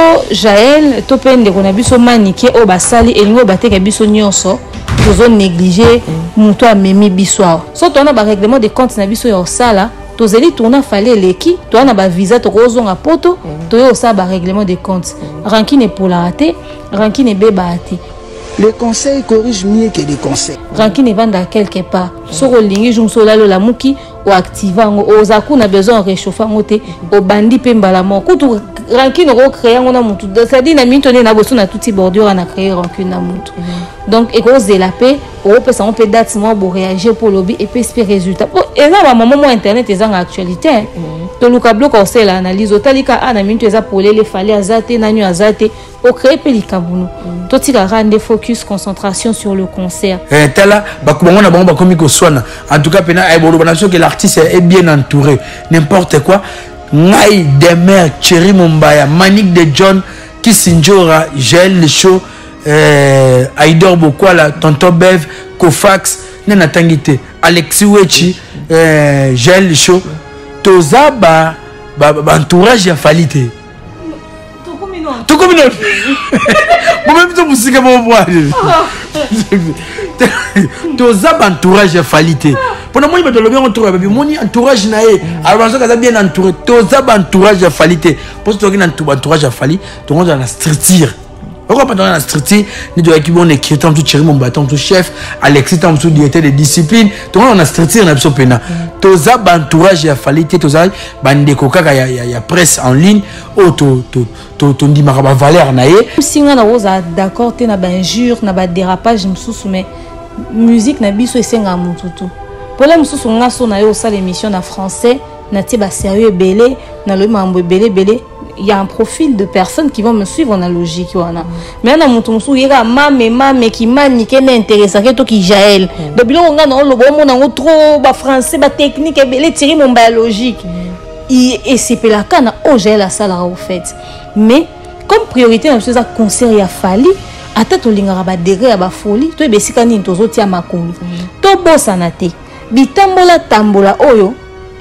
Jaël to pende ko na biso maniqué o basali elingo bateka biso nyonso tozo négliger muto amemi biso so to na ba règlement de compte na biso yo sala tozeli tourna fallait leki to na ba visa to kozonga poto to yo sa ba règlement de compte rancune pour la rater rancune beba ate. Les conseils corrigent mieux que les conseils. Rancune vanda quelque part so ko lingi jum so lalo la muki o activango o zaku na besoin réchauffer ngote o bandi pembala moko tu rancune ro créer ngona mutu ça dit na minto na boso na touti bordure na créer rancune na mutu donc et cause de la paix o pesa on peut date moi pour réagir pour lobby et puis espérer résultat et là maman moi internet est en actualité to luka bloc on sait l'analyse otalika ana minto eza pour les fallait azate na nyu azate o créer pelikabuno to tika rendre focus concentration sur le concert tala bakubongo na bango bakomi ko swana en tout cas pena ay bolo banation que l'artiste est bien entouré n'importe quoi ngai demer Thierry Mumbaya Manique de John Kissinjora Jaël Show Aïdor Bokwala Tonton Bev Kofax Nena Tangite Alexis Wechi Jaël Show Tozaba entourage ya falite tout comme non moi-même to musika mo moi Tozaba entourage ya falite pour moi il me donne bien entourage moni entourage nae alors ça bien entouré Tozaba entourage ya falite pour que tu entourage ya fali tout le monde dans la structure. Pourquoi pas dans la structure ni de l'équipe on écrit tant tout Thierry Mumbaya tout chef Alexis tant tout directeur de discipline tout le monde dans la structure na biso pena Tozaba entourage ya falite Tozaba bandeko kaka ya presse en ligne o to ndimaka ba valeur na ye singa na rosa d'accord te na ba injure na ba dérapage msusu mais musique na biso esenga mututu pour la msusu ngaso na yo sa l'émission na français na ti ba sérieux belé na le mambo belé il y a un profil de personnes qui vont me suivre en logique wana mais na mutu musu yeka mame qui manique na intéressant que to ki Jaël donc biloko nga na lo bomo na trop ba français ba technique belé Thierry Mumbaya logique et c'est pela kana o Jaël la sala au fait mais comme priorité na ça concert ya fali ata to lingara ba degré ya ba folie to ebesika nini tozo tia makolo to bossa na te bitambola oyo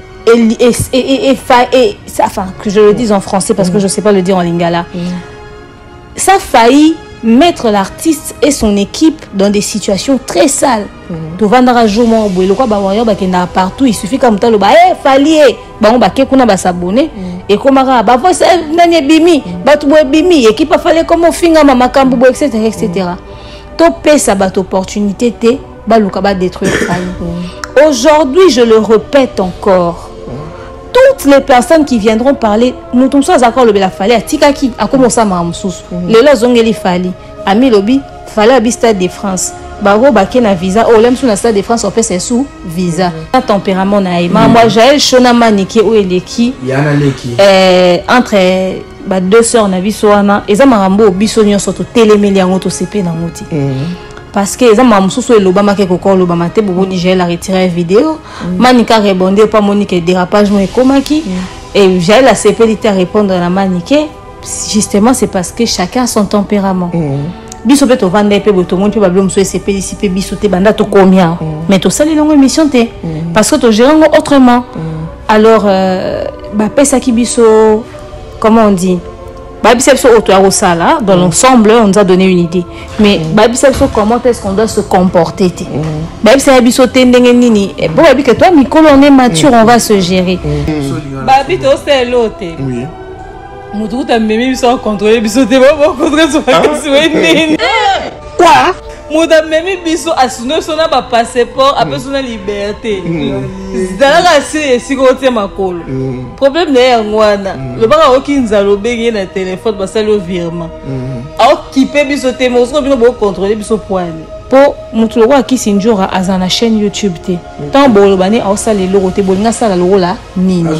enfin que je le dise en français parce que je sais pas le dire en lingala ça faillit mettre l'artiste et son équipe dans des situations très sales to vandara jomo boilo kwa ba wayo ba kenda partout il suffit comme talo ba falier ba on ba ke kuna ba s'abonner et komara ba voice nani bimi ba tu bimi équipe fallait comme finga mama kambu etc to pesa ba opportunité te ba luka ba détruire fali aujourd'hui je le répète encore toutes les personnes qui viendront parler nous tous ça d'accord le la fallait tikaki a commencé à mamsous le la zongeli fali ami lobi fallait à Stade de France baro baké na visa o lem sous na Stade de France on fait c'est sous visa un tempérament na moi Jaël Shona Maniqué ou eleki yana leki entre ba deux sœurs na biso wana eza marambo biso nyonso to telemeli yango to CP na ngoti parce que les hommes sont sur l'Obama qui est encore l'Obama te bobo Jaël a retiré la vidéo Manika répondait pas Monique dérapage moi comment qui et Jaël a CP à répondre à la Manique justement c'est parce que chacun a son tempérament biso peut vendre pe boto mon pe bablo mso CP ici pe biso te banda to combien mais to sali longue émission te parce que to gérer autrement alors ba pesa ki biso comment on dit dans l'ensemble, on nous a donné une idée. Mais comment est-ce qu'on doit se comporter? Que toi, Nicole, on est mature, on va se gérer. Babi, c'est l'autre. Oui. Moudou, t'as même sans contrôler, quoi? Moda même biso assuner son passeport après son liberté. Zala si côté makolo. Problème na ngwana. Le baka okinza lobenge na téléphone basalo virement. Occupé biso te mozo bino bo contrôler biso poane. Po mutu loko Kissinjora azana chaîne YouTube te. Tant bolo bani osala loko te bolinga sala loko la nini.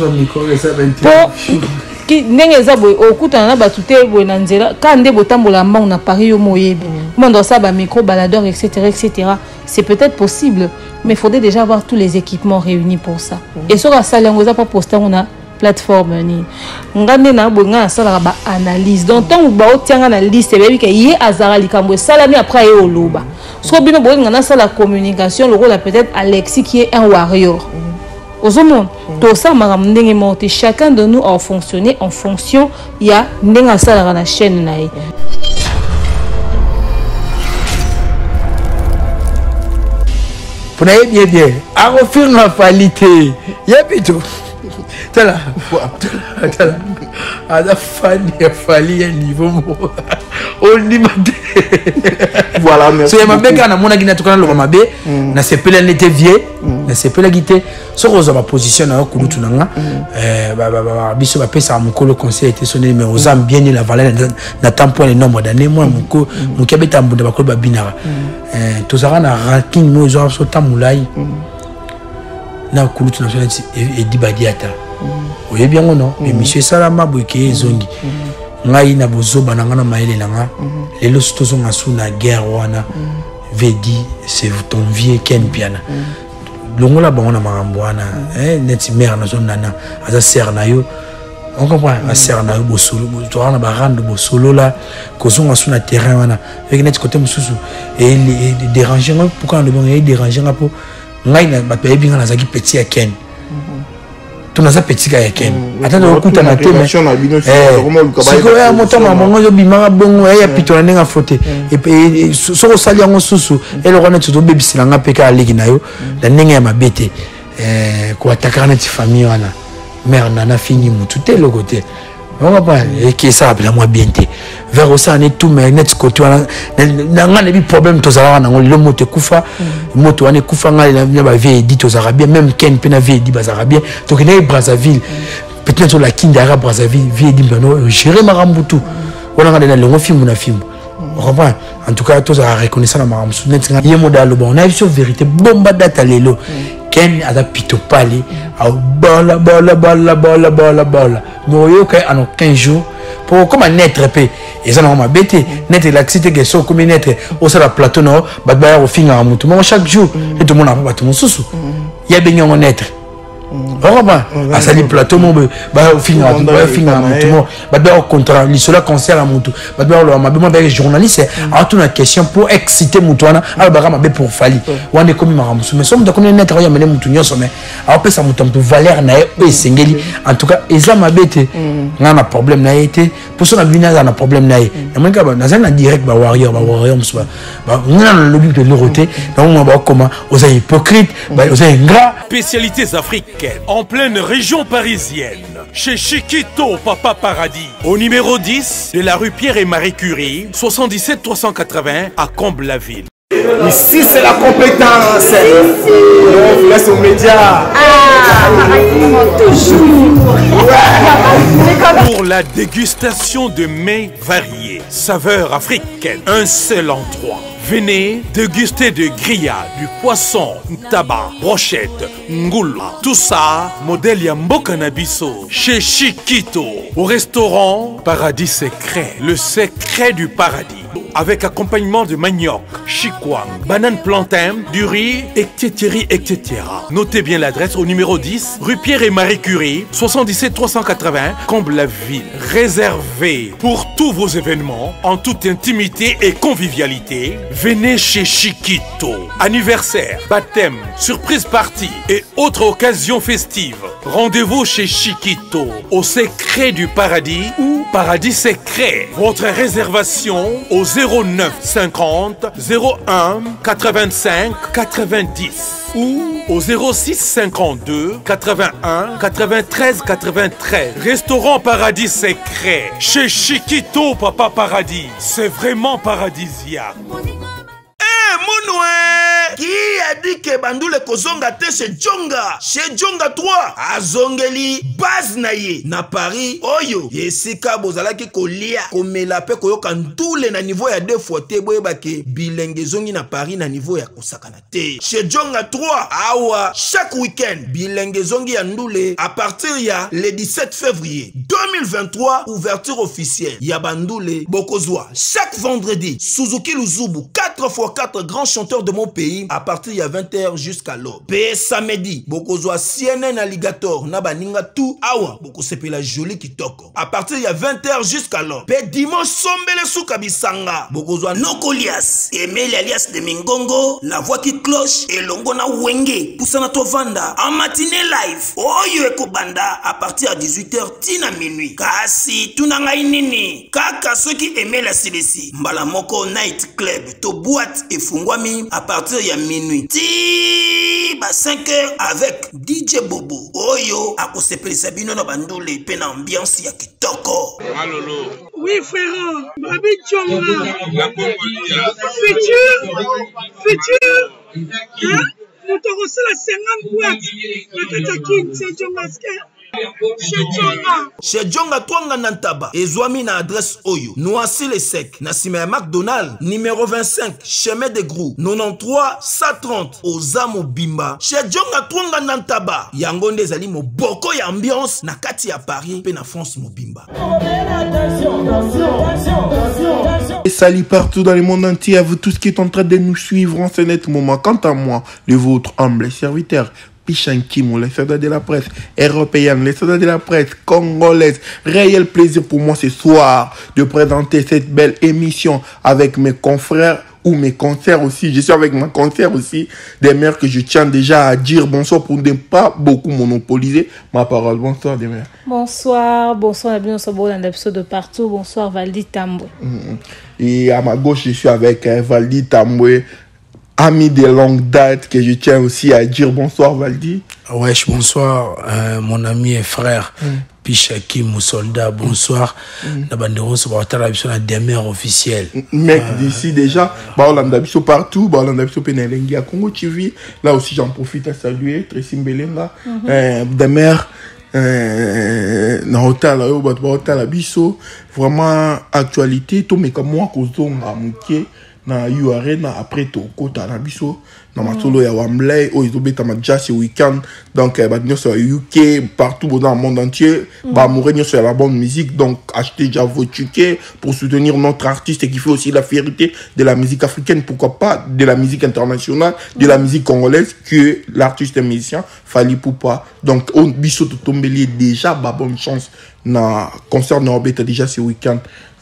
Qui n'est pas au coup t'en as battu na nzela quand des botambola mba on a Paris au moyebi moi dans ça ba micro baladeur etc c'est peut-être possible mais il faudrait déjà avoir tous les équipements réunis pour ça et sur la salle on a pas posté on a plateforme ni ngande na bonga sala ba analyse donc tant ou ba otianga na liste bebi ke yé azara likambo salami après e oloba so bino bonga na sala communication le rôle peut-être Alexis qui est un warrior Aux hommes, tout ça, chacun de nous a fonctionné en fonction il y a la chaîne. Pour bien bien, à refaire la qualité, il y a plutôt. Tala, tala, à la fin, il a fallu un niveau. On dit voilà, merci. So, ma béca, na mon agina tukana lo mabe, na sepela n'était vieux, na sepela guité. So rosa ma position na kulutu nanga, biso ba pesa mon colo conseil était sonné mais aux âmes bien la valeur na tampon le nombre d'années moi mon kabeta mbunda ba ko ba binara. Tozara na ranking mo zo so tamulai. Na kulutu na so et di badiata. Oye bien non, mais monsieur Salama Bouké zongi. Ngai na bozoba na ngana maele nanga lelo stozo ngasu na guerre wana vedi c'est ton vieux ken piana longola bangona marambo wana neti mère na zone nana aza sœur na yo on comprend a sœur na yo bosolo to wana ba rando bosolo la kozonga su na terrain wana avec net côté mususu et déranger pourquoi le bon et déranger ngapo ngai na ba pebi ngana zaki petit ya ken tunaza petit ka ken attends okuta na teme siko ya moto mamango yo bimanga bongo ya pitona nenga fote et soko sali yango susu et le rona tuto bebisila nga peka aliki na yo la nenga ya mabete ko attaquer na ti famille wana mère nana fini mutu te le côté on va pas et qui ça appelle moi bien te vers ça on est tout mais net côté wana nga ne bi problème to zala wana le moto kufa moto wana kufa nga na ba vie dit aux arabes même ken pena vie dit bas arabes to kene Brazzaville peut-être sur la Kindara Brazzaville vie dit bano gérer marambutu wana nga na le film na film on comprend en tout cas tous à reconnaissant la marambutu net nga yemo da lo bon on a sur vérité bomba data lelo ken ada pito pali a bola no yo kay en 15 jours pour comme un être épais et ça non ma bête net l'activité que sont comme être au sur la plateau no ba au fin à mutu mais chaque jour et tout le monde a pas tout mon sous il y a bien un être vraiment à sali plateau mon ba au fin à mutu ba au contrat li cela concert à mutu ba le ma be journaliste a tout une question pour exciter mutu wana a ba ma be pour fali wana comme maramusu mais somme de comme net ya mene mutu nyoso mais a pesa mutu un peu valeur na e sengeli en tout cas et ça ma bête ngana problème na été pour ça na bina na problème na e na monka ba na direct ba warrior musu ba ngana le but de l'oroté donc on va comment aux hypocrites ba aux ingrat spécialités africaines en pleine région parisienne chez Chiquito Papa Paradis au numéro 10 de la rue Pierre et Marie Curie 77 380 à Comble-la-Ville. Ici c'est la compétence. On laisse aux médias. Toujours. Pour la dégustation de mets variés, saveurs africaines, un seul endroit. Venez déguster de grillades, du poisson, tabac, brochette, ngoula. Tout ça, modèle Yambo Canabiso, chez Chiquito, au restaurant Paradis Secret, le secret du paradis. Avec accompagnement de manioc, chikwang, banane plantain, du riz, etc. Notez bien l'adresse au numéro 10, rue Pierre et Marie Curie, 77 380, Comble-la-Ville. Réservé pour tous vos événements, en toute intimité et convivialité. Venez chez Chiquito. Anniversaire, baptême, surprise party et autres occasions festives. Rendez-vous chez Chiquito, au secret du paradis ou Paradis Secret. Votre réservation au 09 50 01 85 90 ou au 06 52 81 93 93. Restaurant Paradis Secret chez Chiquito Papa Paradis. C'est vraiment paradisiaque. Qui a dit que Bandoule Kozonga te chez Djonga 3 azongeli base naye na Paris oyo yesika bozalaki kolia komela pe koyoka ntule na niveau ya 2 fois te boyebake bilenge zongi na Paris na niveau ya kosakana te chez Djonga 3 awa chaque week-end bilenge zongi ya ndule à partir ya le 17 février 2023 ouverture officielle ya Bandoule Bokozwa chaque vendredi Suzuki Luzubu 4 4x4 grands chanteurs de mon pays à partir de 20h jusqu'à l'aube. P samedi, bokozwa CNN Alligator na baninga tout awa bokosepela joli kitoko. À partir de 20h jusqu'à l'aube. P dimanche sombele suka bisanga bokozwa Nokolias, Emile alias de Mingongo, la voix qui cloche et longo na wenge poussana tovanda en matinée live. Oyo ekobanda à partir de 18h tina minuit. Kasi tunanga inini kaka ceux qui aimaient la silesi mbala moko night club to boîte et fungwami à partir de minuit ti ba 5h avec DJ Bobo oyo akosepelisa bino na bandule pe na ambiance ya kitoko. Alolo. Oui frère, Babi Tchonga. La Congolia. Futur. Hein? Nous te reçons la 50 boîtes. La Katakin, c'est Tchonga. Chez Djonga Twanga Nantaba, Ezwami na adresse Oyo, Noisy les Secs, Nassime McDonald, numéro 25, chemin de Grou, 93 130, Ozamo Bimba. Chez Djonga Twanga Nantaba, Yangonde Zali mo boko ya ambiance, na kati ya Paris, pe na France mo Bimba. Et salut partout dans le monde entier à vous tous qui êtes en train de nous suivre en ce net moment. Quant à moi, le vôtre humble serviteur, Pichankimo, les soldats de la presse européenne, les soldats de la presse congolaise. Réel plaisir pour moi ce soir de présenter cette belle émission avec mes confrères ou mes concerts aussi. Je suis avec ma concert aussi, des mères que je tiens déjà à dire bonsoir pour ne pas beaucoup monopoliser ma parole. Bonsoir des mères. Bonsoir, bonsoir, bienvenue de partout. Bonsoir Valdi Tambwe. Et à ma gauche, je suis avec Valdi Tambwe, ami de longue date que je tiens aussi à dire bonsoir Valdi. Wesh, bonsoir mon ami et frère Pichaki Moussolda, bonsoir. La bandero se va la demeure officielle. Mec d'ici déjà, Baolanda Bisso partout, Baolanda Bisso Penelengi à Congo TV. Là aussi j'en profite à saluer Tracy Mbelenga, demeure na hotel yo bat hotel Bisso. Vraiment actualité tout mais comme moi kozonga muke na yu arena après to kota na biso na masolo ya Wembley o izobeta ma jazz weekend donc badnyo sur UK partout dans le monde entier ba mourir sur la bonne musique donc achetez déjà vos tickets pour soutenir notre artiste qui fait aussi la fierté de la musique africaine, pourquoi pas de la musique internationale, de la musique congolaise que l'artiste est musicien Fally Ipupa. Donc on biso to tombeli déjà ba bonne chance na concert na obeta déjà ce weekend.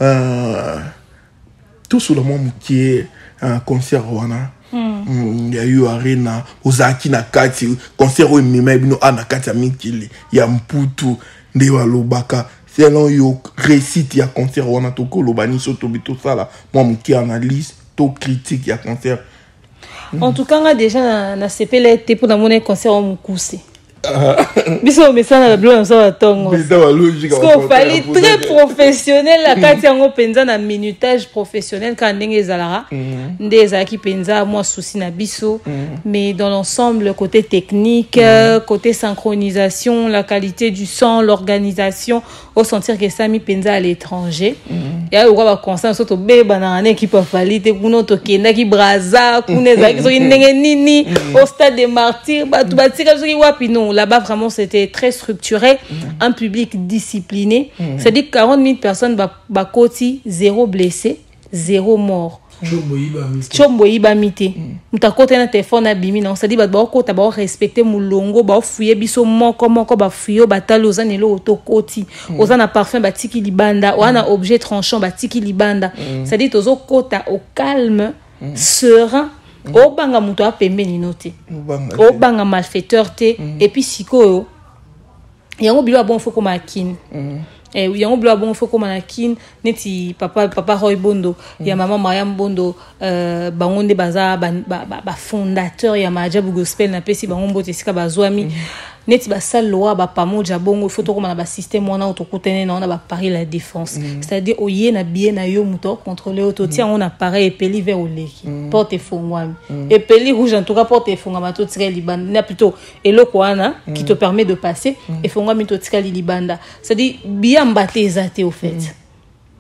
Tout sur le monde qui est un concert wana il y a eu arena ozaki na kati concert où mimebino ana kati ya mikili ya mputu ndewa lobaka selon yo récite ya concert wana to kolobani so to bito sala moi muki analyse to critique ya concert. En tout cas, on a déjà na CPL pour mon concert au Mukuse. Biso mesana la blonde ça tongo. Parce qu'il fallait très professionnel la kati yango penza na minutage professionnel quand ndenge zalara ndeza ki penza moi souci na biso mais dans l'ensemble côté technique côté synchronisation la qualité du son l'organisation au sentir que ça mi penza à l'étranger ya ko ba concert so to beba na équipe fallait te kuno to kenda ki braza kuneza ki so ndenge nini au stade des martyrs ba tu ba tika so ki wapi non. Là-bas, vraiment, c'était très structuré, un public discipliné. C'est-à-dire 40 000 personnes, bakoti, 0 blessé, 0 mort. Chombo yiba mite. Mutakote na téléphone abimi non. C'est-à-dire bako ta ba respecter mulongo, ba fouiller biso moko ba fuyo batalo zanelo otokoti. Ozana parfum batiki libanda, wana objet tranchant batiki libanda. C'est-à-dire tozo kota au calme, serein. Obanga muto a pembeni noté obanga malfaiteur te et puis sikoyo yango bilo bon faut comme akin et yango bilo bon faut comme akin neti papa Roy Bondo ya maman Mariam Bondo bangonde baza ba fondateur ya Majabu Gospel na pesi bango mbote sika bazwami neti ba saloa ba pamoja bongo faut to comme na ba système wana otokutene na ba Paris la défense c'est-à-dire oye na bien na yo muto contrôler autoti on appareil epeli vers oleki porte fongwami epeli rouge en tout cas porte fongama to tika libanda na plutôt eloko wana qui te permet de passer et fongwami to tika libanda c'est-à-dire bien mbaté ezate au fait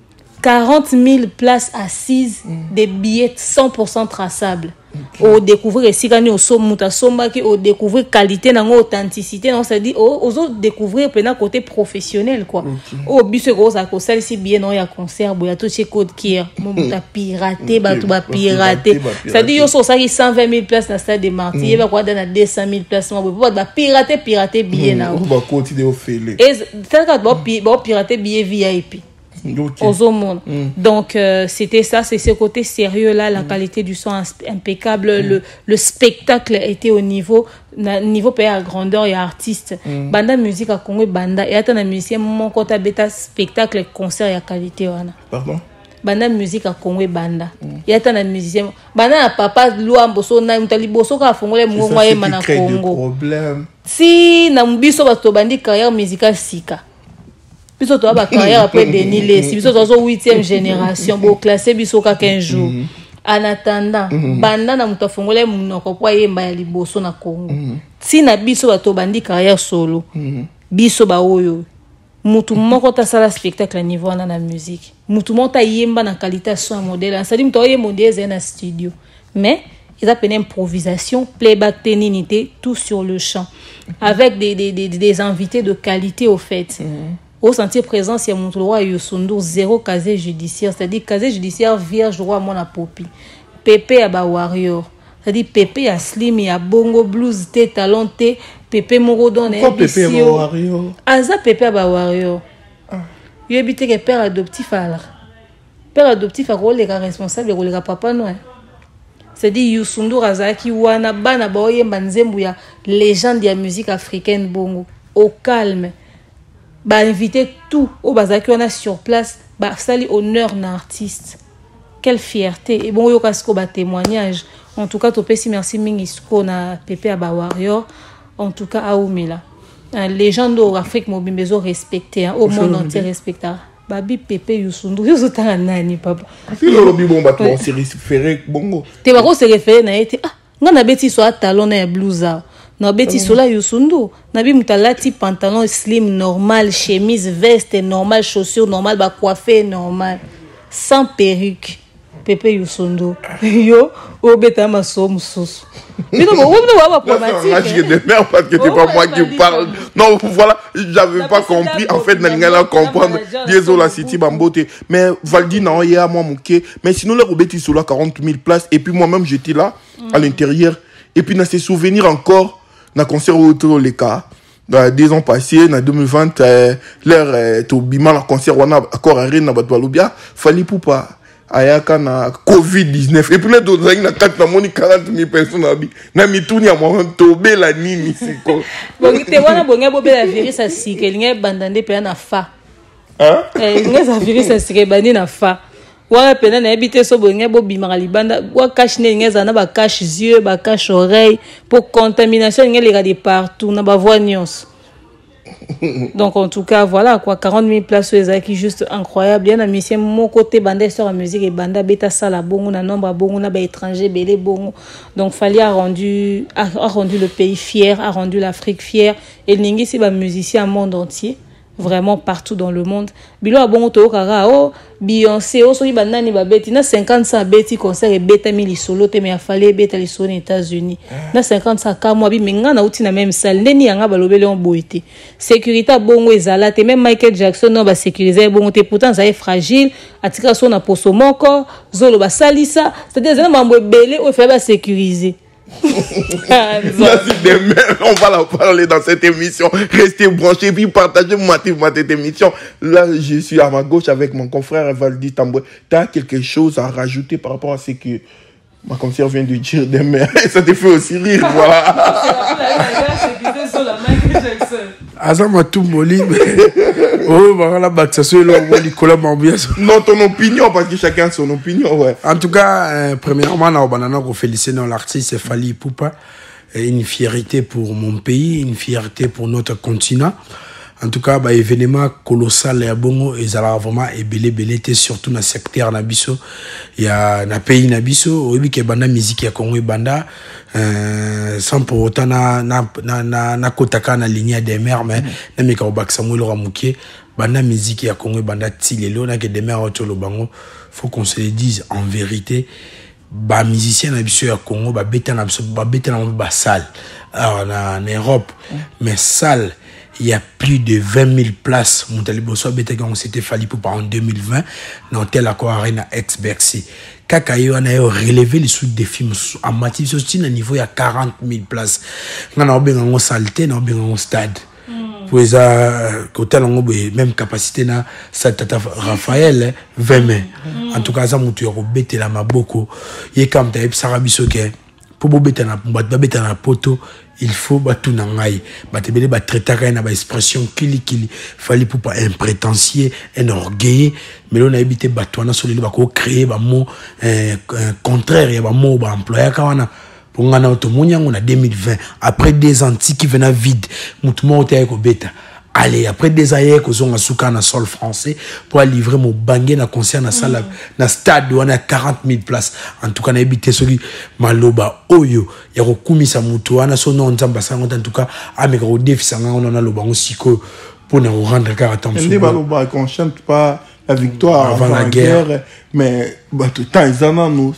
40 000 places assises, des billets 100% traçables. Au découvrir ici quand au somuta somba qui au découvrir qualité dans authenticité, on s'est dit aux découvrir plein côté professionnel quoi. Au bus gros à cause ici bien non il y a concert, il y a tout ces codes qui mon ta piraté, ba tout ba piraté. Ça dit yo so ça qui 120 000 places dans stade de Martyrs, il va quoi dans 200 000 places, on va pirater bien là. On va continuer au faire. Et c'est quand pirater billet VIP. Aux monde. Donc c'était ça, c'est ce côté sérieux là, la qualité du son impeccable, le spectacle était au niveau pays à grandeur et artiste. Banda musique à Congo banda et attends musicien mon côté bêta spectacle concert et qualité wana. Pardon. Banda musique à Congo banda et attends musicien banda papa lua mboso na mutali boso ka fongole mongwa yema na Congo. Si na mbiso bato bandi carrière musicale sika. Biso to ba carrière après Denis Lessi, biso to 8e génération, bo classé biso ka 15 jours. En attendant, banda na muto fongole munoko kwa yemba ya liboso na Congo. Si na biso bato bandi carrière solo. Biso ba oyo. Mutu moko ta sala spectacle niveau na musique. Mutu monta yemba na qualité son modèle. Ça dit muto yemba modèle na studio. Mais ils appellent improvisation, playback, téninité, tout sur le champ. Avec des invités de qualité au fait. Au sentir présence, il y a mon roi Youssou, 0 casier judiciaire. C'est-à-dire casier judiciaire vierge, roi mon popi. Pépé à Warrior. C'est-à-dire Pépé à Slim, il y a Bongo Blues, T, Talon T, Pépé Morodon. Pourquoi Pépé à Warrior? Aza Pépé à Warrior. Il y a habité que père adoptif à la. Père adoptif à rôle les responsable, rôle les papa non. C'est-à-dire Youssou Razaki wana bana baoye banzembu ya légende de la musique africaine bongo. Au calme. Bah inviter tout au bazaki on a sur place bah sali honneur na artiste. Quelle fierté et bon yo kasko ba témoignage en tout cas topé si merci mingi sko na Pépé à Warrior en tout cas à Oumela légende au Afrique mo bimbezo respecté au monde entier respecté babi Pépé Youssou yo zotanga nani papa si le lobby bon bato on se référé bongo te ba ko se référé na été ngana beti so talon na bluza. Na beti sola Youssou na bi mutalati pantalon slim normal, chemise veste normal, chaussures normal, ba coiffé normal, sans perruque. Pépé Youssou yo obeta maso mususu. Mais non, on va pas problématique. Je de merde parce que c'est pas moi qui parle. Non, voilà, j'avais pas compris. En fait, n'allais comprendre. Désolé la city bamboté. Mais Valdi n'a rien à moi manqué. Mais sinon les robeti sola 40 000 places et puis moi-même j'étais là à l'intérieur et puis dans ces souvenirs encore. Na concert autour les cas 2 ans passés en 2020 l'air to bima la concert wana encore arena na bato balobia fali poupa ayaka na COVID-19 et puis les d'autres na kat na moni 40 000 personnes na mituni ya moi tobe la nini siko bon te wana bonga bobe la virus a sike linga bandande pe na fa linga za virus a sike bandi na fa wa pena na habité so bonga bo bimaka libanda wa cache ne ngeza na ba cache yeux ba cache oreille pour contamination ngeli de partout na ba voix nyons. Donc en tout cas voilà quoi 40 000 places qui juste incroyable bien na mission mon côté banda sur la musique et banda beta sala bongo na nombre bongo na ba étranger belé bongo donc fallait a rendu le pays fier, a rendu l'Afrique fière et ningi c'est ba musicien au monde entier. Vraiment partout dans le monde. Bilo a bon to kara oh Beyoncé oh so yi banani ba beti na 50 ça beti concert et beta mili solo te me a fallu beta les solo aux États-Unis. Na 50 ça ka moi bi menga na uti na même salle ndeni yanga ba lobele on boité. Sécurité bongo ezala te même Michael Jackson no ba sécuriser bongo te pourtant ça est fragile atika so na poso moko zolo ba salisa c'est-à-dire ça mambo belé o fait ba sécuriser. Merci demain, on va la parler dans cette émission. Restez branchés puis partagez cette émission. Là, je suis à ma gauche avec mon confrère Valdi Tamboué. Tu as quelque chose à rajouter par rapport à ce que ma conseillère vient de dire demain? Ça te fait aussi rire, voilà. Azama tout moli. Oh, voilà, ça se non, ton opinion, parce que chacun a son opinion, ouais. En tout cas, premièrement, on félicite l'artiste Fally Ipupa. Une fierté pour mon pays, une fierté pour notre continent. En tout cas, événement colossal et bongo et ça vraiment belé surtout dans le secteur nabiso. Il y a un pays nabiso, oui que banda musique ya Congo banda sans pour autant na kotaka na ligne des mers mais na meka obaksa mo lo ramuke banda musique ya Congo banda tilelo na que demain autour le bango faut qu'on se le dise en vérité ba musicien na biso ya Congo ba beta na ba salle en Europe mais salle il y a plus de 20 000 places. Moutaliboso beta quand c'était fallu pour en 2020 dans tel accord arena ex Bercy. Kakayo on a relevé les sous des films en matière aussi à niveau il y a 40 000 places. On a bien en saleté, on a bien en stade. Pour ça côté on a même capacité na Tata Raphaël 20 mai. En tout cas ça moutu ya beta la maboko. Il comme ta sarabiso ke pour beta na poto. Il faut tout nangai batebele ba traiter na ba expression kili fallait pour pas un prétentieux un orgueil mais on a évité batwana sur les ba ko créer ba mot contraire ya ba mot ba employé kawana pour ngana otomonya on a 2020 après des antiques qui venaient vide mutumo otaye ko beta. Allez, après des années que on a souka na sol français pour livrer mon bangé na concert na salle na stade où on a 40 000 places. En tout cas, on a habité celui maloba oyo ya kokumisa mutu wana so non nzamba sanga en tout cas avec au défi sanga on a loba siko pour nous rendre car attention. On dit maloba qu'on chante pas la victoire avant la guerre mais tout temps ils en nous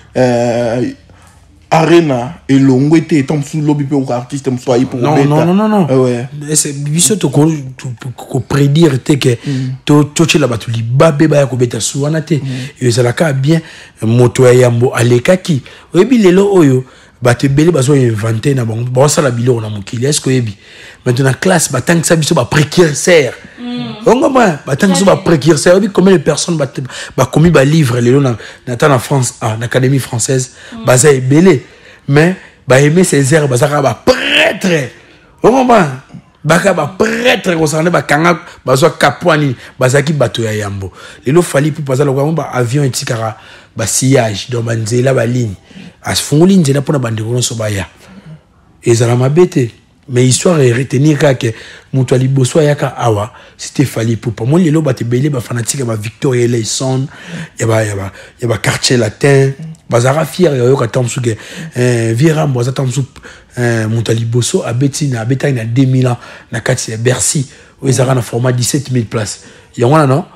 Arena et longo était tant sous lobby pour artiste me soit pour non ouais c'est biso to ko prédire te que to la batuli babe ba ko beta suwana te et ça la ka bien moto ya yambo alekaki oyebi lelo oyo bate belé bazo inventer na bon ça la bilo na mokili est-ce que yebi maintenant classe batang sa biso ba précurseur on va batang so ba précurseur oyebi combien de personnes ba commis ba livre lelo na en France à l'Académie française baza belé mais ba aimer ces airs bazaka ba prêtre on va baka ba prêtre ko sande ba kanga bazo kapwani bazaki bato ya yambo lelo fali pour bazala ko ba avion etikara ba sillage donc banzela ba ligne asfunguli nzela pona bandeko so ba ya ezala mabete mais histoire est retenir que Moutouali Bosso yaka awa c'était fali pour moi lelo bate belé ba fanatique ba Victoria Leison ya ba quartier latin bazara fier yo ka tamsu ke vira mboza tamsu Moutouali Bosso abeti na 2000 ans na quartier Bercy où ils na format 17 000 places ya wana non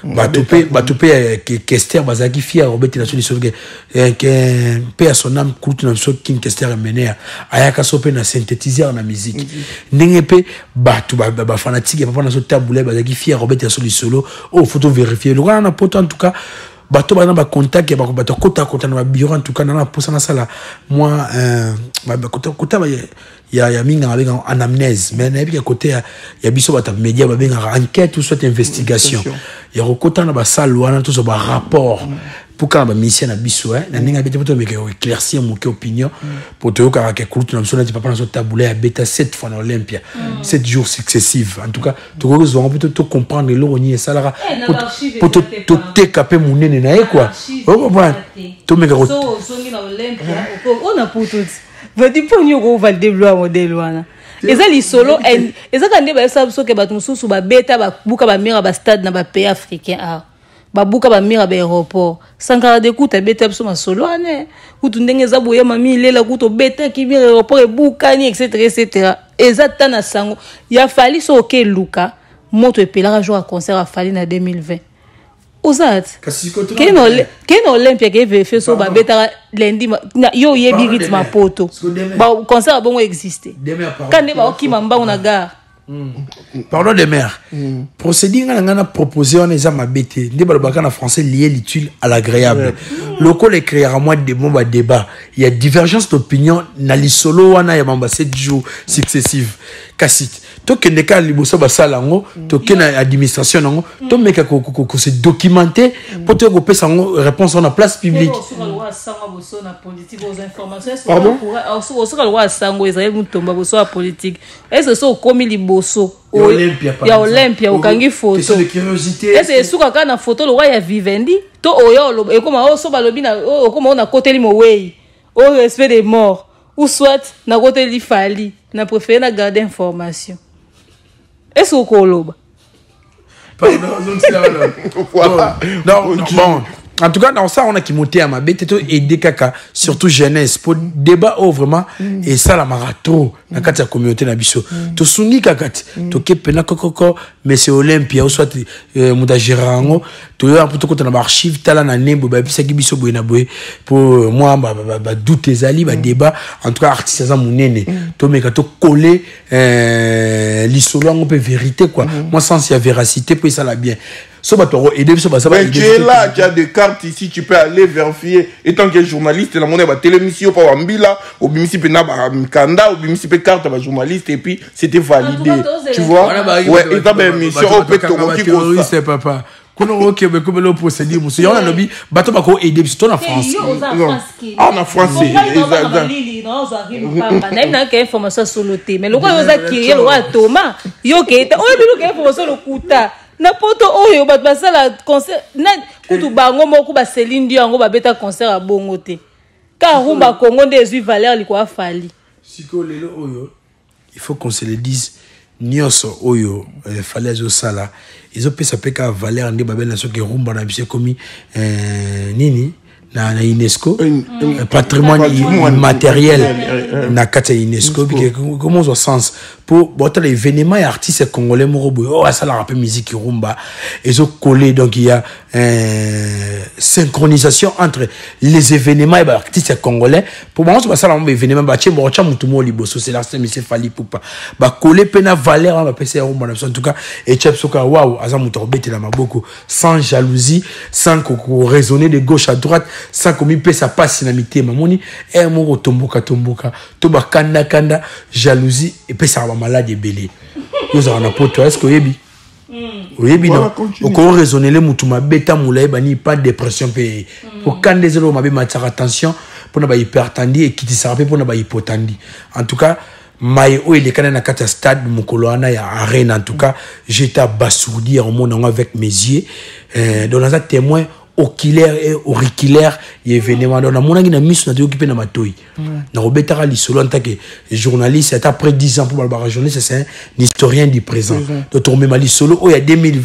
batopé Kester bazaki fier obeti na solution que pe son âme coûte na so king Kester mener ayaka sope na synthétiseur na musique ndenge pe batu ba fanatique papa na so tabule bazaki fier obeti na solution oh photo vérifier le wana na poto en tout cas bato bana ba contact ya ba bato kota na bureau en tout cas na posa na sala moi ba kota ya minga avec anamnèse mais na bi côté ya biso bata média ba benga enquête ou soit investigation ya kota na ba salle wana tout ça ba rapport pour quand ba mission na biso na ninga bete poto meke éclaircir mon opinion pour te ka ke kultu na biso na papa na so tabouler ya beta 7 fois na Olympia 7 jours successifs en tout cas tu on peut tout comprendre le roni salara pour te caper mon nene na quoi on va to meka so na Olympia on a pour tout va dire pour nous va développer modèle wana ezali solo ezaka ndeba yesa so ke bato mususu ba beta ba buka ba mira ba stade na ba pays africain babuka ba mira ba aéroport sankara de kuta beta biso masolo ane kutu ndenge za boye mami lela kuto beta ki mira aéroport e bukani etc ezata na sango ya fali so ke luka moto epelaka jour à concert a fali na 2020 ozat keno Olympia ke vefe so ba beta lundi yo yebi rythme poto ba concert bongo exister kande ba okima mbango na gare. Pardon de mère. Procédé ngana proposé on est ma bête. Ndé balobaka na français lié l'utile à l'agréable. Local est créé à moi des bons débat. Il y a divergence d'opinion na li solo wana ya mamba 7 jours successifs. Kassit. To kende ka liboso ba salango, to kena administration nango, to meka ko se documenter pour te goper sango réponse en place publique. Pardon? Osoka lwa sango Israël mutomba boso politique. Est-ce so komi liboso ya Olympia okangi photo. C'est de curiosité. Est-ce suka kana photo lo ya Vivendi to oyo e koma o so balobi na o koma na côté mo wey. Au respect des morts ou soit na côté li fali na préféré na garder information. Est-ce que koloba? Pardon, non, bon. En tout cas, dans ça, on a qui monté à ma bête et aider kaka, surtout jeunesse, pour débat vraiment, et ça, la mara trop, dans la communauté nabiso. To sungi kakati, to kepena kokoko, mais c'est Olympia, ou soit, mouda Gérango, to yo, pour tout côté, dans l'archive, tala na nembo, bah, bisa kibiso boy na boy, pour moi, bah, doute les alliés, bah, débat, en tout cas, artiste, ça, mon nene, to meka, to coller, l'isolo, on peut vérité, quoi. Moi, sans y a véracité, pour ça, la bien. Mais tu es là, tu as des cartes ici, tu peux aller vérifier. Et tant que journaliste, la monnaie, télémission, pas Wambila, ou bimisi pe naba Mkanda, ou bimisi pe carte, journaliste, et puis c'était validé. Tu vois? Ouais, et t'as une émission, on peut te rendre c'est papa. Kono ok, mais comme le procédé, monsieur, y a un lobby, bateau bako aider, c'est en France. Ah, en français. Information sur le thé, mais le roi qui est le roi Thomas, yo qui est, oh, il y a information le kuta. N'importe oyo bat basala concert na kutu bango moko ba Céline Dion ngo ba beta concert à bongote ka rumba Congo ndezui valeur liko afali siko lelo oyo il faut qu'on se le dise nyoso oyo falaise au sala ils ont pesa peka valeur ndi babel na soki rumba na bise komi nini na UNESCO patrimoine immatériel na kata UNESCO comment ça sens pour botter l'événement et artistes congolais morobo oh ça la rappelle musique rumba ils ont collé donc il y a synchronisation entre les événements et les artistes congolais pour moi ça la événement ba tche bo tcha mutumo liboso c'est l'artiste monsieur Fali Poupa ba coller pena valeur ba pesa rumba en tout cas et tchepsoka waouh aza mutorbete la maboko sans jalousie sans raisonner de gauche à droite sans comme il peut ça passe na mitema moni e moko tomboka to ba kanda jalousie et peut ça malade et belé nous avons un pote est-ce que oyebi non on raisonner les mutuma beta moulay bani pas dépression pe pour quand des autres mabe matière attention pour na ba hypertendie et qui ça rappelle pour na ba hypotendie en tout cas mai o il est quand na kata stade mukolo ana ya arène en tout cas j'étais abasourdi en mon avec mes yeux dans un témoin oculaire et auriculaire événement dans mon na miss na occupé na matoi na robetara li solo en tant que journaliste c'est après 10 ans pour le journaliste c'est un historien du présent de tourner mali solo il y a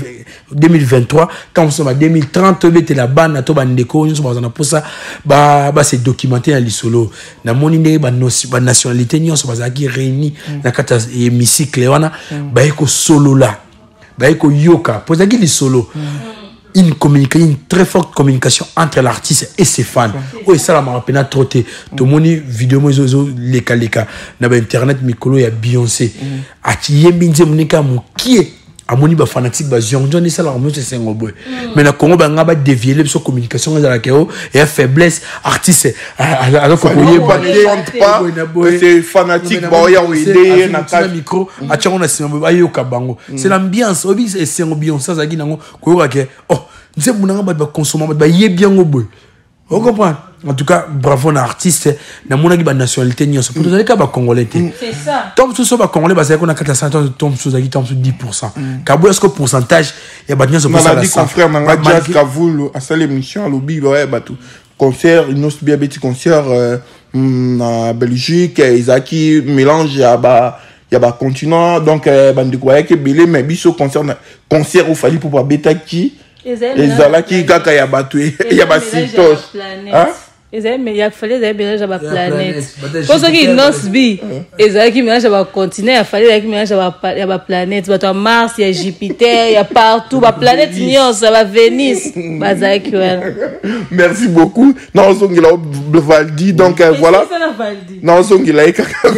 2023 quand on va 2030 bete la bande na to bandeko on va pour ça ba c'est documenté na li solo na moni ne ba nationalité ni on se va qui réuni na kata hémicycle wana ba eko solo là ba eko yoka pour ça qui li solo une très forte communication entre l'artiste et ses fans. Oh, et ça, la m'a rappelé trop. Tout le monde, vidéo, les cas, na internet, Mikolo, il y a Beyoncé. Ati yembinze monika mukie. Amoni ba fanatique ba Jean ça la remonte c'est un boy. Mais na Congo ba ngaba dévier les communication dans la keo et faiblesse artiste alors que pas c'est fanatique ba ya aider na ka micro a tcha on a c'est ba yo kabango c'est l'ambiance obi c'est ambiance ça zaki nango ko ke oh nze munanga ba consommer ba yé bien au boy. Vous comprenez? En tout cas, bravo na artiste na mona ki ba nationalité nyonso pour tous ka ba congolais. C'est ça. Tom sous ba congolais ba c'est qu'on a 400 tom sous aki tom sous 10%. Kabo est-ce que pourcentage ya ba nyonso pour ça la confrère na Jazz Kavoul à sa émission lobby ba ba tout. Concert une autre bien petit concert en Belgique Isaki mélange ya ba continent donc bande quoi que belé mais biso concert où fallait pour beta qui ezalaki kaka ya bato ya basintos hein mais il fallait des mélanges à la planète pour ceux qui n'osent bi ezalaki mélange à la continent il fallait des mélange à la planète bato Mars il y a Jupiter il y a partout la planète nion ça va Vénus bazaki merci beaucoup non zongila Valdi donc voilà non zongila kaka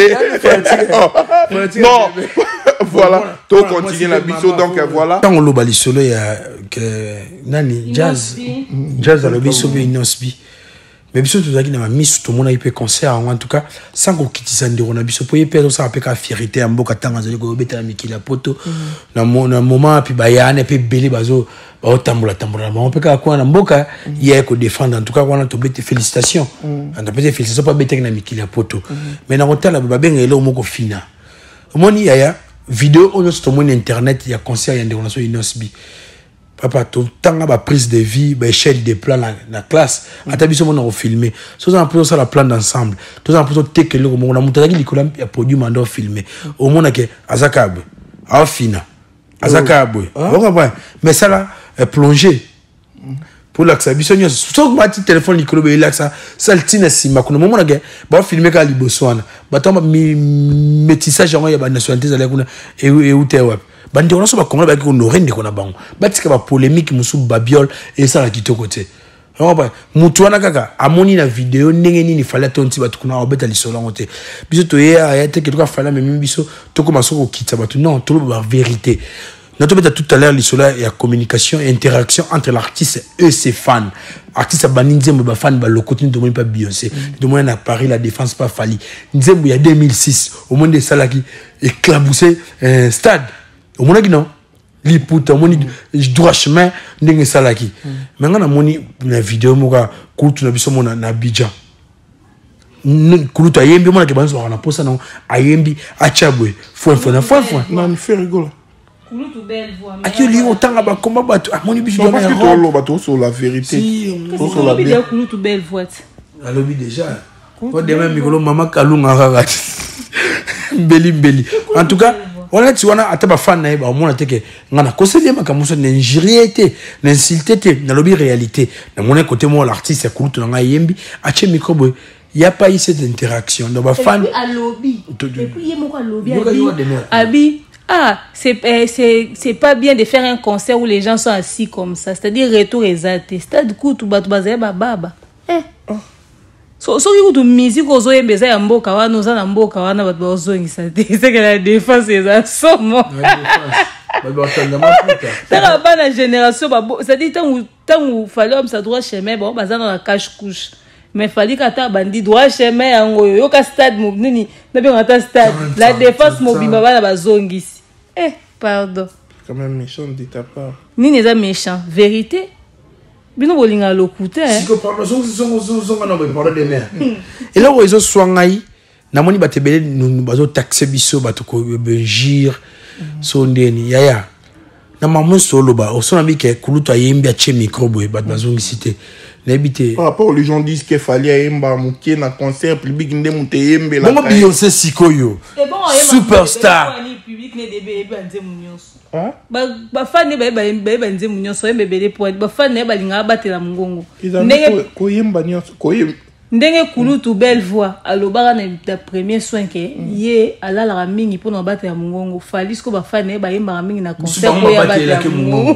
non voilà tout continue la biso donc voilà tant on l'obali solo il y a que nani jazz à l'obiso bi inosbi mais biso tout ça qui n'a mis tout le monde a eu concert en tout cas sans qu'on quitte ça ndiro na biso pour y perdre ça avec la fierté en boka tanga zali ko beta na mikila poto na moment puis ba yana puis belé bazo ba tambola on peut ka quoi na mboka y a ko défendre en tout cas on a to bete félicitations on a peut félicitations pas beta na mikila poto mais na hôtel ba bengelo moko fina moni ya vidéo on sur mon internet il y a concert il y a des relations inosbi papa tout temps ba prise de vie ba échelle de plan la classe atabiso mon filmer so ça plus ça la plan d'ensemble tout ça plus te que le mon mutaki likola ya produit mando filmer au monde que azakab a fina azakab on comprend mais ça là plongé pour l'accès biso nyo so mati téléphone likolo be l'accès ça le tina sima kuna moment na ba filmer ka liboswana ba tamba métissage ya ba nationalité za kuna et utewa bandi on so ba kongola ba ki honorer ndeko na bango batika ba polémique musu babiol et ça la kitoko te mutu wana kaka amoni na vidéo ndenge nini fallait tonti batu kuna obeta lisolo ngote biso to ya te ke to fallait même biso to koma soko kitsa batu non to ba vérité. Notre tout à l'heure, il y a communication et interaction entre l'artiste et ses fans. Artiste Baninzembo, ba fan, ba le côté de pas Beyoncé. De moins à Paris, la défense pas Fali. Nzembo, il y a 2006, au monde des salles qui éclaboussé un stade. Au monde qui non. Liput, au monde droit chemin, n'engue salaki. Maintenant, on a moni une vidéo, moka, koutu na biso mona na Abidjan. Koutu ayembi, mona ke banzo wana posa non, ayembi, achabwe, foin. Non, il fait rigoler. Aki li otanga ba komba bato amoni biso na parce que to lo bato sur la vérité sur la bien kulutu belle voix alobi déjà ko demain mikolo mama kalunga kaka mbeli en tout cas on a tu wana ataba fan na ba mona teke ngana ko se bien makamuso n'injuriété n'insulté na lobi réalité na mon côté moi l'artiste kulutu na yembi ache micro il y a pas eu cette interaction dans ba fan à lobby et puis yemo ko lobby abi. Ah, c'est pas bien de faire un concert où les gens sont assis comme ça. C'est-à-dire retour exalté. C'est-à-dire que tu vas baba. So tu musique aux oeufs beza ya mboka wana oza na mboka wana bato bazongisa te. C'est que la défense est à somme. T'as pas la génération c'est-à-dire tant où fallait homme ça droit chemin bon baza dans la cache couche. Mais fallait qu'ata bandi droit chemin yango yo ka stade nini na bien ata stade la défense mobimba bana bazongisi. Pardon. Quand même méchant de ta part. Ni n'est pas méchant. Vérité. Bino bolinga lokuta. Si que par exemple na parole de mer. Et là où ils ont soigné na moni batebele nous bazo taxer biso bato ko benjir so ndeni yaya. Na maman solo ba osona bi ke kuluta yembi a che micro boy bat bazongisi te. Par rapport aux gens disent qu'il fallait un mouké dans concert public ndé monte yembe la. Bon Beyoncé sikoyo. Superstar. Ba fan ne ba nze munyoso yembe bele point ba fan ne ba linga batela mungongo. Ko yemba nyonso ko yemba. Ndenge kulutu belle voix alobaka na premier soin ke ye alala mingi pour na batela mungongo fali sko ba fan ne ba yemba mingi na concert ko ya batela mungongo.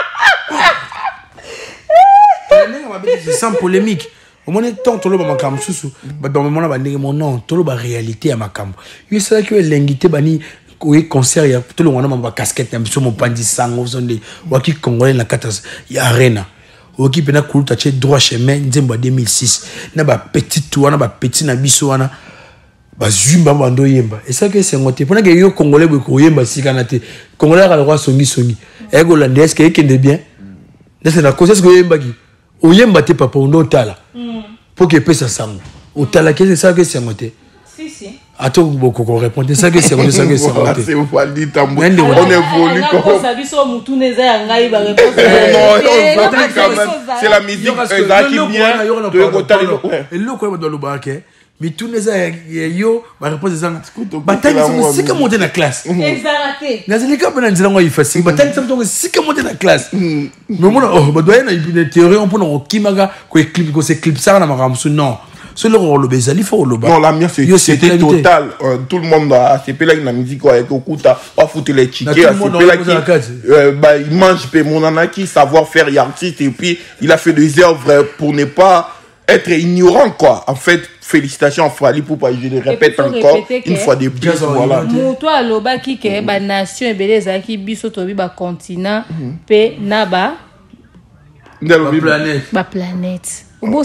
Sans polémique. Au moment temps tolo ba makambo susu ba dans moment ba ndenge mon non tolo ba réalité ya makambo. Yo c'est que l'ingité bani oui concert ya tout le monde ba casquette ya biso mo pandi sango zonde waki congolais na katas ya arena. Oki pena kuluta che droit chemin nzembo 2006 na ba petit tour na ba petit na biso wana ba zumba bando yemba. Et ça que c'est ngoté pona que yo congolais ko yemba sikana te congolais ka roi songi ego landais est-ce que ekende bien. C'est la cause est-ce que yemba ki oyemba te papa on otala pour que pesa sango otala que c'est ça que c'est monté si attends beaucoup qu'on répondre ça que c'est monté ça que c'est monté c'est pas dit tambo on évolue comme ça biso mutu neza ya ngai ba réponse c'est la musique exact qui bien de kotala et le quoi doit le barquer mais tout neza yo ba réponse ça batali c'est que monter na classe exaraté nazali ka pena nzela ngo ifasi batali c'est que monter na classe mais moi ba doyen na une théorie on peut no kimaga ko clip ça na makamsu non. C'est le rôle bezali faut le bas. Non, la mienne c'était total. Tout le monde a c'est là la musique avec okuta pas foutre les tickets, c'est là qui il mange pe mon anaki savoir faire y artiste et puis il a fait des œuvres pour ne pas être ignorant quoi. En fait, félicitations à Fali pour pas je le répète encore une fois de plus voilà. Moto aloba ki ke ba nation ebeleza ki biso to bi ba continent pe naba ba planète.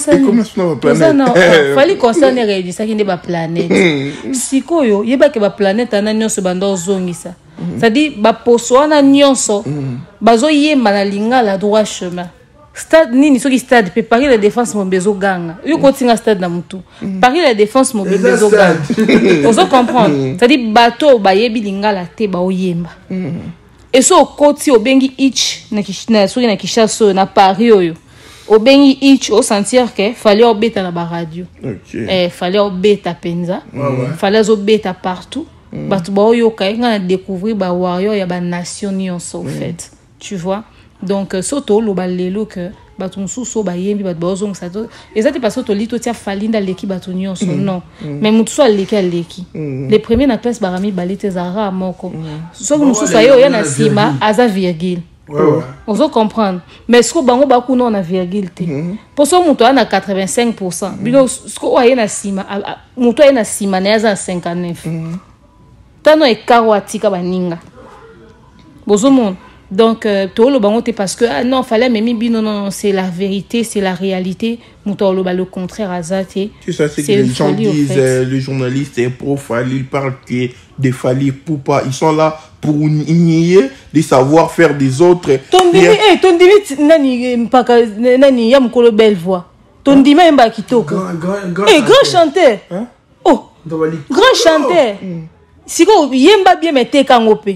Fali concerne réalisation qui n'est pas planète. Sikoyo yeba ke ba planète ana nyonso bando zongisa. C'est-à-dire ba poso ana nyonso bazo yemba na lingala droit chemin. Stade nini soki stade pe Paris la défense mon bezo ganga. Yo continue stade na mutu. Paris la défense mon bezo ganga. On se comprend. C'est-à-dire bateau ba yebi lingala te ba oyemba. Et so koti obengi itch na soki na Kinshasa na Paris oyo. Obengi itch au sentir que fallait obeta na ba radio. Fallait obeta penza. Fallait obeta partout. Batu ba oyo ka nga découvrir ba warrior ya ba nation nyonso en fait. Tu vois? Donc surtout le balelo que bato mususu bayembi bato bazonga ça ezati parce que to lito tia falinda leki bato nyonso non mais mutuso aleki les premiers na classe barami balite zara moko so mususu ayo ya na sima aza virgule on veut comprendre mais ce que bango bakuno na virgule te pour ça muto ana 85% bino ce que ayo na sima muto ayo na sima na aza 59 tano e kawatika baninga bozomo donc tout le bango parce que non fallait même bino non c'est la vérité c'est la réalité muto le contraire azate tu sais c'est que les gens disent les journalistes et profali ils parlent que des Fally Ipupa ils sont là pour nier des savoir-faire des autres tondimi nani mpaka nani ya mkolo belle voix tondima mba kitoko grand chanteur oh grand chanteur siko yemba bien meteka ngope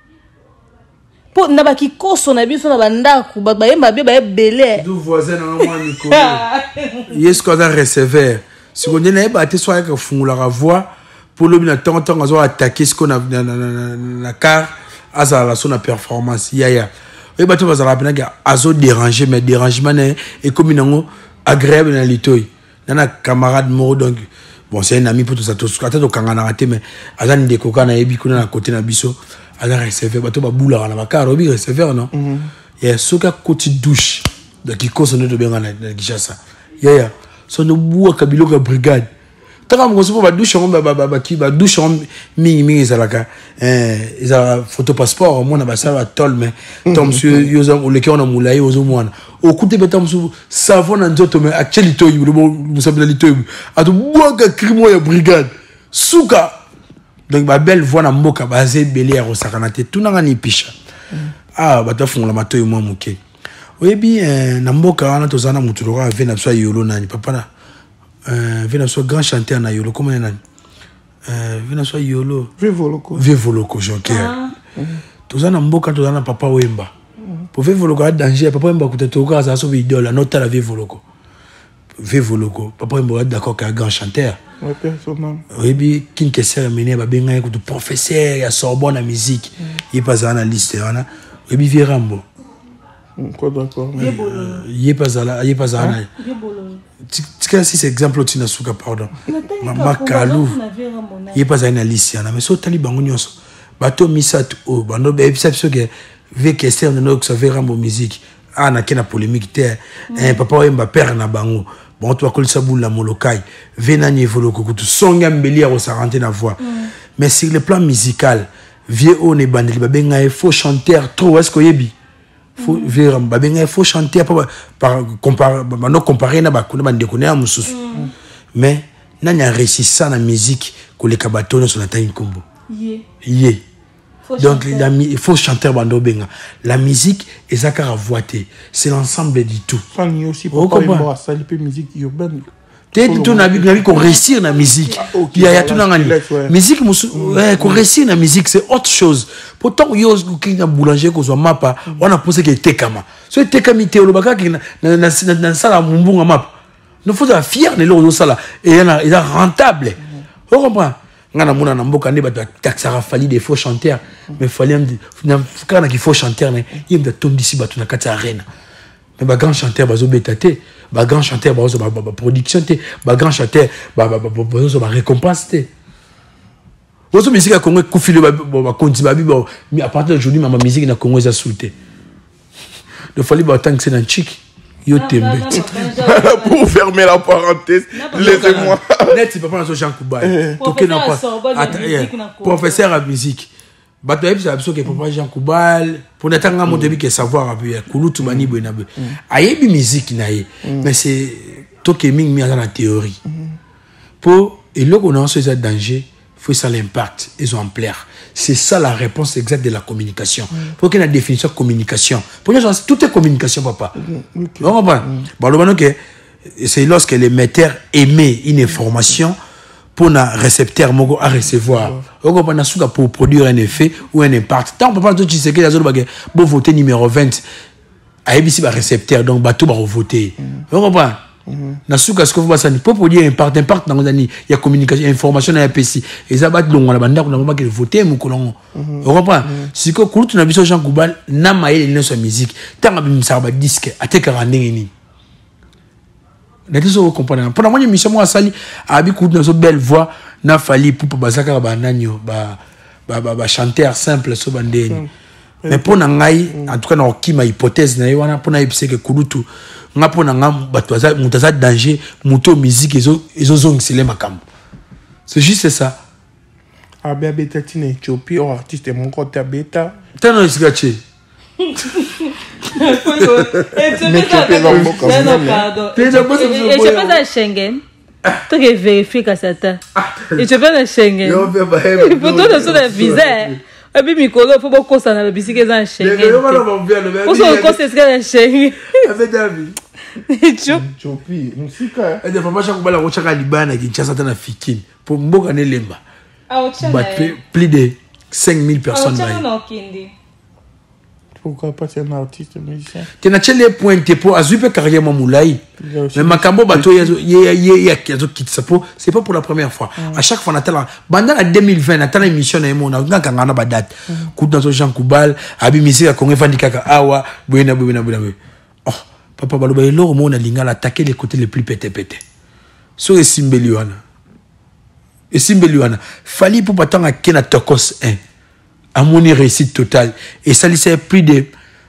po na baki koso na biso na bandaku bayemba be ba belé du voisin na moi Nico yes ko da recevoir siko ndene ba te soya ka fungula ka voix pour le bina tant azo attaquer ce qu'on a na car aza la son performance ya et ba to bazala bina ga azo déranger mais dérangement et comme nango agréable na litoy nana camarade moro donc bon c'est un ami pour tout ça tout attends to kangana raté mais azani ndeko kana yebi kuna na côté na biso ala recevoir bato ba boula na bakaro bi recevoir non ya soka côté douche donc il cause de bien na Kinshasa ya so no bua kabilo ka brigade taka mo so ba douche on ba douche on mi ezalaka eza photo passeport mo na ba sala tol mais tom monsieur yoza o leki on mulai ozo mwana o kute beta msu savon na nzoto mais actualité yo mo sabela lito atu bua ka crimo ya brigade suka donc ba belle voix na mboka basé belé à osakana te tunanga ni pisha bato fungula matoyi mo muke oyebi na mboka wana tozana mutuloka ave na so yolo nani papa na ave na so grand chanteur na yolo comment nani ave na so yolo Vivoloko Jonker tozana mboka tozana papa Wemba pour Vivoloko a danger papa Wemba kutatoka za so idole nota la Vivoloko papa Wemba d'accord qu'un grand chanteur. Oui, bien, qui est mené à bien de professeur à Sorbonne en musique, il est pas dans la liste, hein. Oui, bien, Virambo. Quoi d'accord? Il est pas là, il est pas là. Tu sais si c'est exemple tu n'as souka pardon. Makalou. Il est pas dans la liste, hein. Mais so tali bangonyos. Bato misat o, bando be episode que ve question de nos Virambo musique. Ah na kena polémique te. Papa Wemba père na bango. Bon, tu vas coller ça boule la molokai. Venani Vivoloko kutu songa mbeli ya osarante na voix. Mais sur le plan musical, vieux on est bandeli babenga il faut chanteur trop est-ce que yebi. Faut ver babenga il faut chanter par comparer na bakuna bandeko na mususu. Mais nani a réussi ça na musique ko le kabatono sur la taille combo. Yé. Donc il faut chanter bando benga. La musique est zakara voité. C'est l'ensemble du tout. Il y a aussi pas ça la musique urbaine. Peut-être tout n'a vu qu'on réussir la musique. Il y a tout dans la musique qu'on réussir la musique c'est autre chose. Pourtant il y a qui na boulanger ko zo mapa, on a posé que tekama. So tekami te olobaka ki na sala mumbunga mapa. Nous faut être fier de l'eau sala et il est rentable. Vous comprenez? Ngana mona na mboka ne bato taxara Fally des faux chanteurs mais Fally quand il faut chanteur il me tombe d'ici bato na kati arena mais ba grand chanteur bazo betaté ba grand chanteur bazo ba production té ba grand chanteur bazo ba récompense té bazo musique à Congo kufile ba konti ba bibo mais à partir d'aujourd'hui ma musique na Congo est sauté de Fally ba tant que c'est dans chic yo tembe pour fermer la parenthèse laissez-moi net c'est pas Jean Koubal toqué na pas professeur à musique bato yebisa biso ke papa Jean Koubal pour natanga mon début que savoir abi kulutu bani boina be ayebi musique na ye mais c'est toke ming mi na théorie pour et le qu'on a ce danger faut ça l'impact exemplaire. C'est ça la réponse exacte de la communication. Pour qu'il y ait une définition de communication. Pour nous, tout est communication, papa. On comprend. C'est lorsque l'émetteur émet une information pour un récepteur à recevoir. On comprend pour produire un effet ou un impact. Tant on peut pas tout dire que la zone pour voter numéro 20. À ABC récepteur donc bateau va voter. On comprend. nasuka ce que vous basani pour dire impact dans il y a communication information na PC et ça bat longo na banda kuna que voter mu kolongo on comprend si que kurutu na biso Jean Koubal na maye ne so musique tanga bimisa ba disque atekara ndenge ni na tiso comprendre pour moi émission moi sali abi kurutu na so belle voix na fali pour bazaka ba nanyo ba chanteur simple so bandeni mais pour ngai en tout cas na okima hypothèse na wana pour na ipse que kurutu nga pona nga batwaza mutaza danger muto musique ezo zongisele makambo c'est juste ça abia beta tine Éthiopie ou artiste mon côté beta tano isikache Éthiopie dans Schengen toi qui vérifie que ça ta Éthiopie dans Schengen pour toi de son visa et puis Mikolo faut beaucoup ça dans le biscuit dans Schengen pour ça qu'on c'est dans Schengen avec David Éthiopie musika et des fois chaque bala ko chaka libana ki chasa tana fikini pour mboka ne lemba plus de 5000 personnes pourquoi pas c'est un artiste musicien tu n'as les points pour azupe carrière moulai mais makambo bato ya kitsa po c'est pas pour la première fois à chaque fois natala pendant la 2020 natala émission na mo na ngana ba date coup dans Jean Koubal abi musique ko ngefandikaka awa buena oh papa baloba eloro mo na lingala attaquer les côtés les plus pété so esimbeli wana fali pour patanga kena tokos 1 à mon réussite totale et ça c'est plus de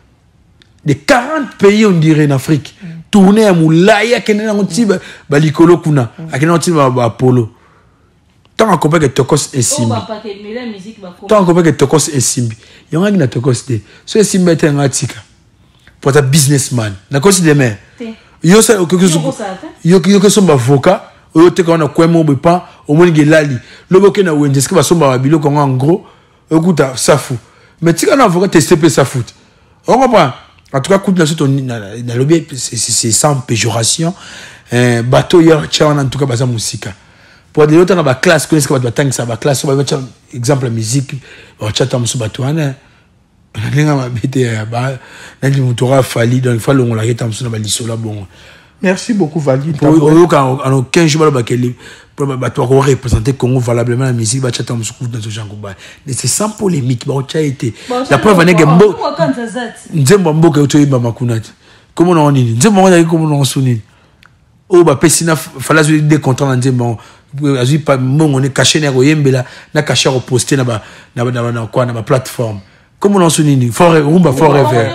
40 pays on dirait en Afrique tourner à moulaya kenena ngotiba balikolo kuna akena ngotiba ba Apollo tant que tokos esimbi tant que tokos esimbi yanga na tokos de so esimbi tenga tika pour ta businessman na kosi de mer yo ça yo que son avocat yo te kana kwemo bepa au moins gelali loboke na wenje ce que ba somba babilo ko en gros écoute ça fout mais tu kana avocat tester pe ça fout on comprend en tout cas coûte na lobby c'est sans péjoration bateau hier tchana en tout cas baza musika pour des autres na ba classe connaît ce que ba tangisa ba classe ba exemple musique ba chata musu batwana linga mabete ba nandi mutora fali donc il faut longola keta musu na ba lisola bon merci beaucoup Vali pour en 15 jours ba kele pour ba toi représenter Congo valablement la musique ba chata musu dans ce Jean Koubal mais c'est sans polémique ba cha été la preuve n'est que nzembo mboka uto yimba makunati comment on dit nzembo on dit comment on sonne oh ba pesina fala zo des contrats nzembo azui pas mon est caché na yembela na caché au poster na ba quoi na ba plateforme comment on sonne rumba forever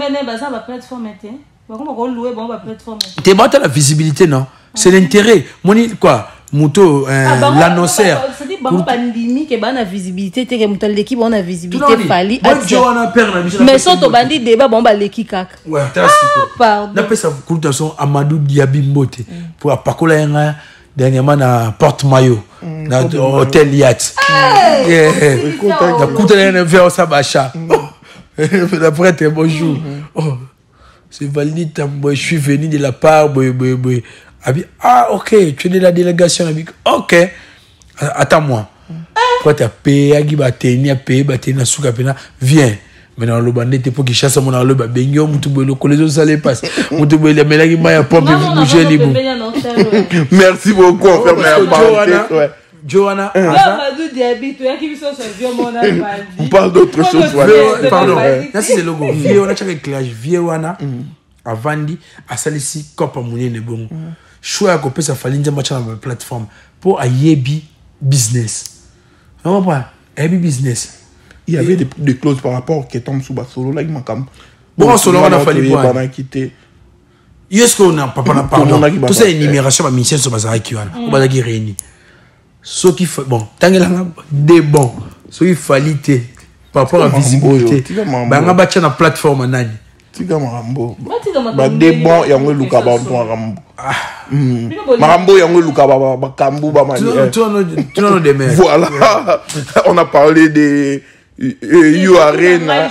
t'es battu la visibilité non c'est l'intérêt moni quoi muto l'annonceur pandémie que bana visibilité te que muto l'équipe on a visibilité fali mais sont au bandit débat bon ba l'équipe kaka ouais pardon na pesa consultation Amadou Diaby Mbote pour apakola nga dernièrement na porte maillot na hôtel yacht na kuta na vers ça bacha d'après très bonjour oh c'est validé je suis venu de la part ah ok tu es de la délégation ok attends-moi toi tu as payé na souka pena viens maintenant le bandit te pour qu'il chasse mon le benyo mutu bolo kolezo sale passe mutu bolo melaki maya pompe bouger libre merci beaucoup on ferme la parenthèse Johanna on parle d'autre chose pardon ça c'est le logo vieux on a chaque éclairage vieux wana avandi asalisi kopa munene bon choix ko pesa falinja matcha na plateforme pour ayebi business on va pas ayebi business il y avait des clauses par rapport au Ketom Souba solo là il makam bon solo on a fallu pas quitter est-ce qu'on a pas pardon tout ça énumération ba mission so bazara kiwana on va la réunir ce qui fait bon tangela des bons ce qui fallait par rapport à visibilité ba nga batcha na plateforme nani tika marambo ba des bons yango luka ba marambo marambo yango luka ba kambu ba mani tu non de mer voilà on a parlé de Arena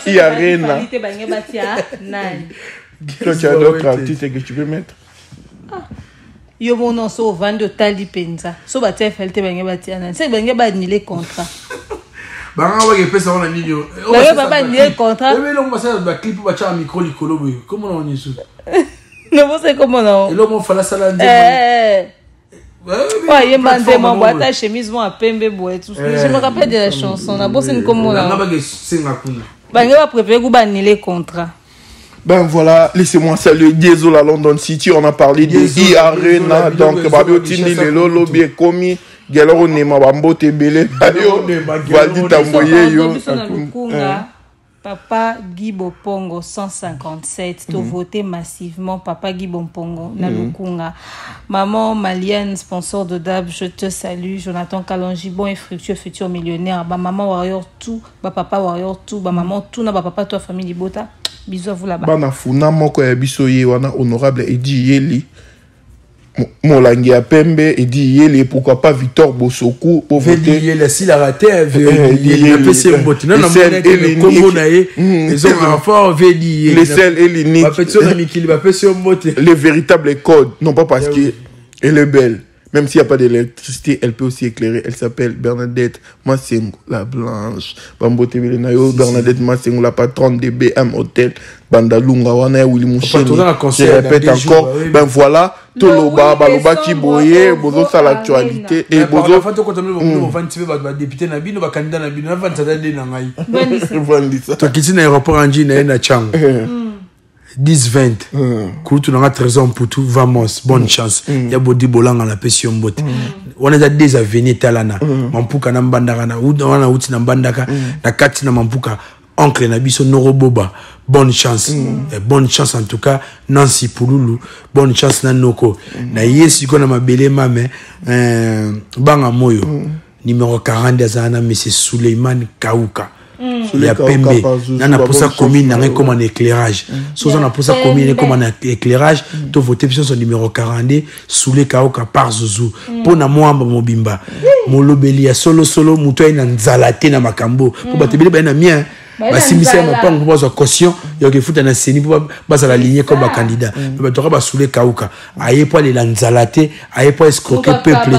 quand tu as d'autres artistes que tu peux mettre yo mon so vendre tali penza so ba TFLT bange batiana c'est bange ba niler contrat banga wa ke pesa on a nilio ba niler contrat mais non ça ba clip ba cha micro likolo boy comment on est sous Non, c'est comment non? Et là, on fait la salade. Ouais, il y a un mon boîte à chemise, moi, à Pembe, boîte, tout ça. Je me rappelle de la chanson. La bosse, c'est comment là? Ben, on va préférer que vous bannez les contrats. Ben voilà, laissez-moi saluer Diesel à London City. On a parlé de e-arena. Donc, Babiotini, le Lolo, bien commis. Galero Nema Bambo Tebele. Valdi Tamboye, yo. Papa Guy Bopongo 157, tu voté massivement Papa Guy Bopongo na Lukunga. Maman Malienne, sponsor de DAB, je te salue. Jonathan Kalonji, bon et fructueux futur millionnaire. Ba maman warrior tout, ba papa warrior tout, ba maman tout, na ba papa toi famille Libota. Bisous à vous là-bas. Bana funa moko ya biso ye wana honorable Edi Yeli. Molangi ya Pembe Edi Yeli, pourquoi pas Victor Bosoku pour voter. Edi Yeli si la raté il a fait ses bottes. Non non le Congo naé les hommes enfants Edi Yeli. Les seuls et l'unique. Ba petit ami qui va faire ses bottes. Les véritables codes, non pas parce que elle est belle. Même s'il n'y a pas d'électricité, elle peut aussi éclairer. Elle s'appelle Bernadette Massengo, la blanche. Bambo TV Nayo, Bernadette Massengo, la patronne de BM Hotel, Bandalunga, Wana, Willy Moucheni. Je répète encore, ben voilà, Toloba, Baloba Kiboye, Bozo, ça l'actualité. Et Bozo. Député Nabino, candidat Nabino, toi qui es dans l'aéroport Anji, na Chang. 10-20. Koutou n'a 13 ans pour tout. Vamos, bonne chance. Il y a Bodi Bolang à la passion botte. On a des avenirs talana. Mampuka Nambandana, ou dans la outil Nambandaka, la Katina Mampuka, oncle Nabiso Noroboba. Bonne chance. Bonne chance en tout cas. Nancy Pouloulou. Bonne chance Nanoko. Na yesi kona mabele mame. Banga Moyo. Numéro 40 des Zana, M. Suleiman Kaouka. Il y a Pembe. On a pour ça commune, on a comme un éclairage. Si on a pour ça commune, comme un éclairage, tu votes sur son numéro 42, sous les Kaoka par Zouzou. Pour na Mwamba Mobimba. Molobeli, solo, Moutoy Nanzalate na Makambo. Pour battre bien mien. Si je ne pas une caution, il y a que foutre dans la CENI pour passer la ligne comme candidat. Mais tu vas sous les Kaouka. Aïe pour les lanzalater, aïe pour escroquer, peuple.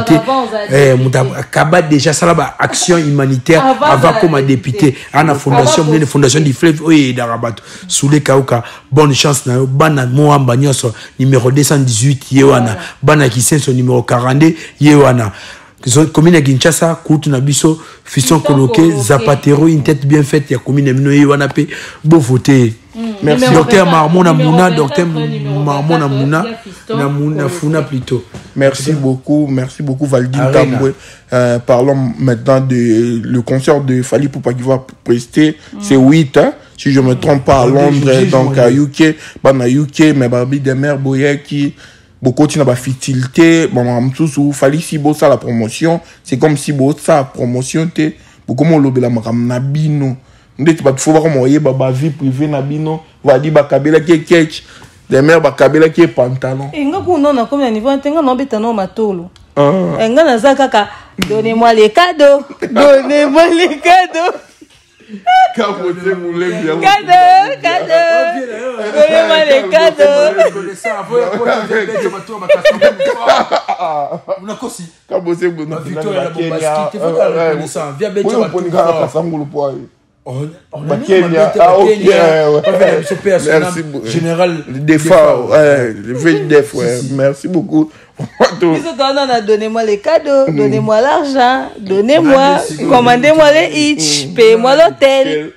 Kaba déjà ça là action humanitaire avant comme député. À la fondation, une fondation du fleuve, oui, d'Arabat. Sous les Kaouka, bonne chance. Bana Moamba Nyos, numéro 218, Yewana. Bana Kisen, son numéro 42, Yewana. Commune à Kinshasa, Koutou Nabiso, Fisson Coloqué, Zapatero, une tête bien faite, il y a commune Minoé, Wanapé, beau voter. Merci. Docteur Marmona Mouna, docteur Marmona Mouna, Namouna Founa plutôt. Merci beaucoup Valdine Tamboué. Parlons maintenant de le concert de Fally Ipupa qui va prester. C'est 8, hein, si je ne me trompe pas, à Londres, donc à UK, mais Barbie Demer Boye qui. Beaucoup de facilité, il fallait si beau ça la promotion, c'est comme si beau ça la promotion, beaucoup de gens la nabino. Tu vas voir comment il y a vie privée nabino, va dire bakabela qui est ketch, des mères bakabela qui est pantalon. Et nga pour non comme niveau tenga no betano matolo. Nga na zakaka donnez-moi les cadeaux, donnez-moi les cadeaux. Cadeau. Donnez-moi les cadeaux. Général merci beaucoup. Donnez-moi les cadeaux, donnez-moi l'argent, donnez-moi, commandez-moi les hitch, payez-moi l'hôtel.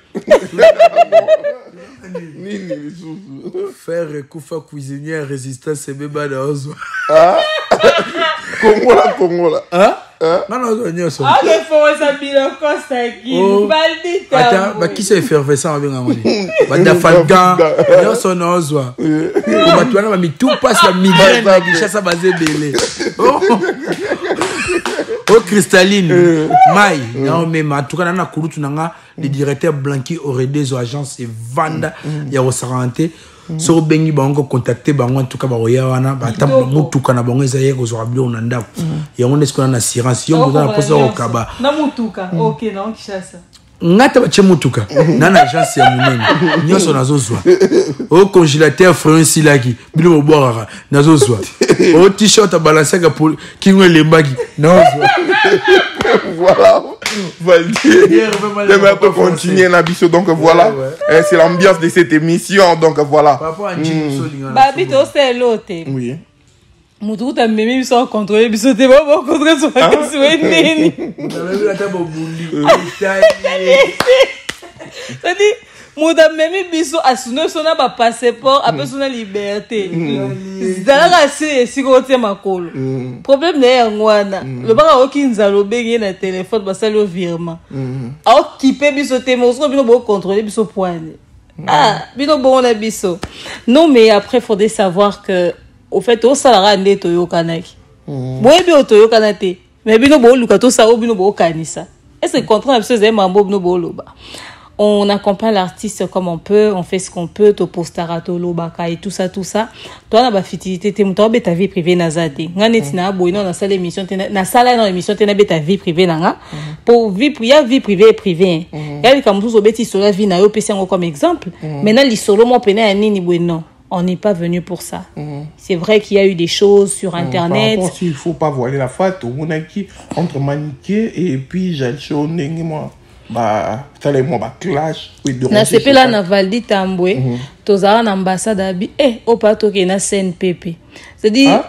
Faire Koufa cuisinier résistant c'est bébé d'Ozo. Congo là. Hein? Non, ça. Ah, mais faut ça bien Costa qui Valdita. Attends, qui c'est effervescent avec moi? Banda Falgan, non son Ozo. Comment tu as mis tout passe la migraine la guichassa basé belé. Oh cristalline. Mai, non mais en tout cas na kurutu nanga le directeur Blanqui aurait des agences et Vanda ya Osarante. So bengi bango contacter bango en tout cas baroya wana batambo mutuka na bango ezaye ko zorabilo onanda ya on est na assurance yo ngoza na posa okaba na mutuka OK na Kinshasa ngata bache mutuka na na agence ya munene nyoso nazozwa au congélateur France laki bilo boara nazozwa au t-shirt balancer pour ki ngwe lembaki nazozwa voilà J'aimerais continuer Nabiso. Donc voilà, c'est l'ambiance de cette émission. Donc voilà. Babi, tu sais l'autre. Oui. Moudou t'as même sans contrôler biso t'es pas bon contrôler sur la question nini. C'est-à-dire Moudou même biso assume son a pas passeport après son liberté. Dans la si côté makolo. Problème d'ailleurs ngwana. Le baka okinza lobenge na téléphone basa le virement. A occupé biso te mozo bino bon contrôler biso poigne. Ah, bino bon na biso. Non mais après faudrait savoir que au fait au salara nde toyo kanaki boye bi toyo kanate mais bino bo luka to sa bino bo kanisa est-ce que contrat na biso mambo bino bo loba on accompagne l'artiste comme on peut, on fait ce qu'on peut, to postara to lobaka et tout ça toi na ba fitilité te muto be ta vie privée na zade ngane tina boino na salle émission na salle na émission tena be ta vie privée nanga pour vie ya vie privée ya comme tout so beti so la vie na yo pesi ngo comme exemple maintenant li solo mo pena ya nini bueno. On n'est pas venu pour ça. C'est vrai qu'il y a eu des choses sur Internet. Il ne faut pas voiler la face. On a qui entre maniqué et puis j'ai le show moi. Bah, ça les moi clash. Na sepe là na Valdi Tambwe. Tozara na ambassade abi. Au pato ke na CNPP. C'est-à-dire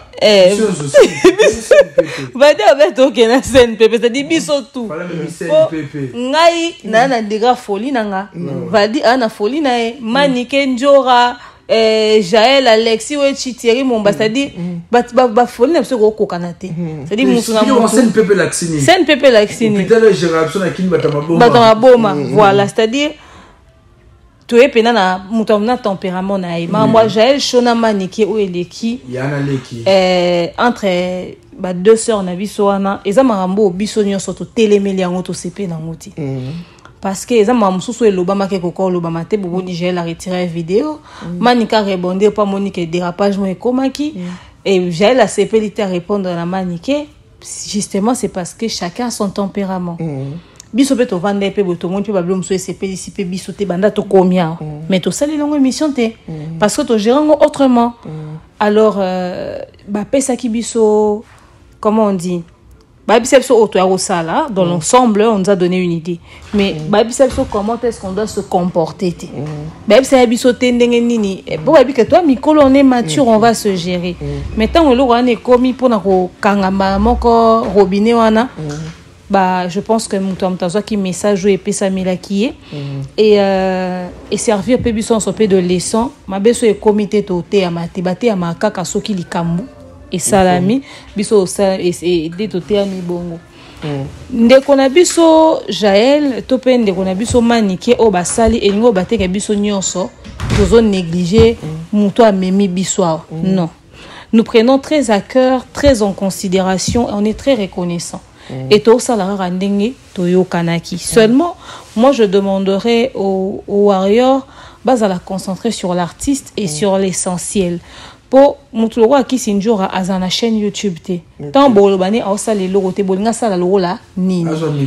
Valdi avec to ke na CNPP. C'est-à-dire biso tout. Ngai na ndega folie nanga. Valdi ana folie na maniqué njora. Jaël Alexis ou Chitieri Momba c'est-à-dire ba folie na ko kokanate c'est-à-dire musuna mo scène pépé laxini hôpital de génération na kini batama boma voilà c'est-à-dire tu es pena na mutamna tempérament na moi Jaël Shona Maniki ou Eleki yana leki entre ba deux sœurs na biso wana eza marambo biso nyonso to telemeli yango to sepe na ngoti parce que ça m'a mususu elobama ke kokolo lobama te bobo Niger la retirer vidéo manika répondre pas monique dérapage mo ekomaki et j'ai la CPLité à répondre à la manique justement c'est parce que chacun a son tempérament biso pe to vande pe boto mon pe bablo musu CPLC pe biso te banda to komia mais to sali longo émission te parce que to gérango autrement alors ba pesa ki biso comment on dit dans l'ensemble, on nous a donné une idée. Mais comment est-ce qu'on doit se comporter? Toi, Mikolo, on est mature, on va se gérer. Maintenant, on est commis pour robinet. Je pense que mon qui message et et servir de leçon. Ma beso est comité toté à ma tibate à ma kaka soki likambu. Et salami biso et détoté à mi bongo ndeko na biso Jaël to pe ndeko na biso manike o basali e ngo bateka biso nyonso tozo négliger muto amemi biso non nous prenons très à cœur très en considération et on est très reconnaissant et to salara randenge toyo kanaki seulement moi je demanderais aux warriors base à la concentrer sur l'artiste et sur l'essentiel pour mutulo qui sinjora azana chaîne YouTube te tant bolobane awsa le logo te bolinga sala logo la nini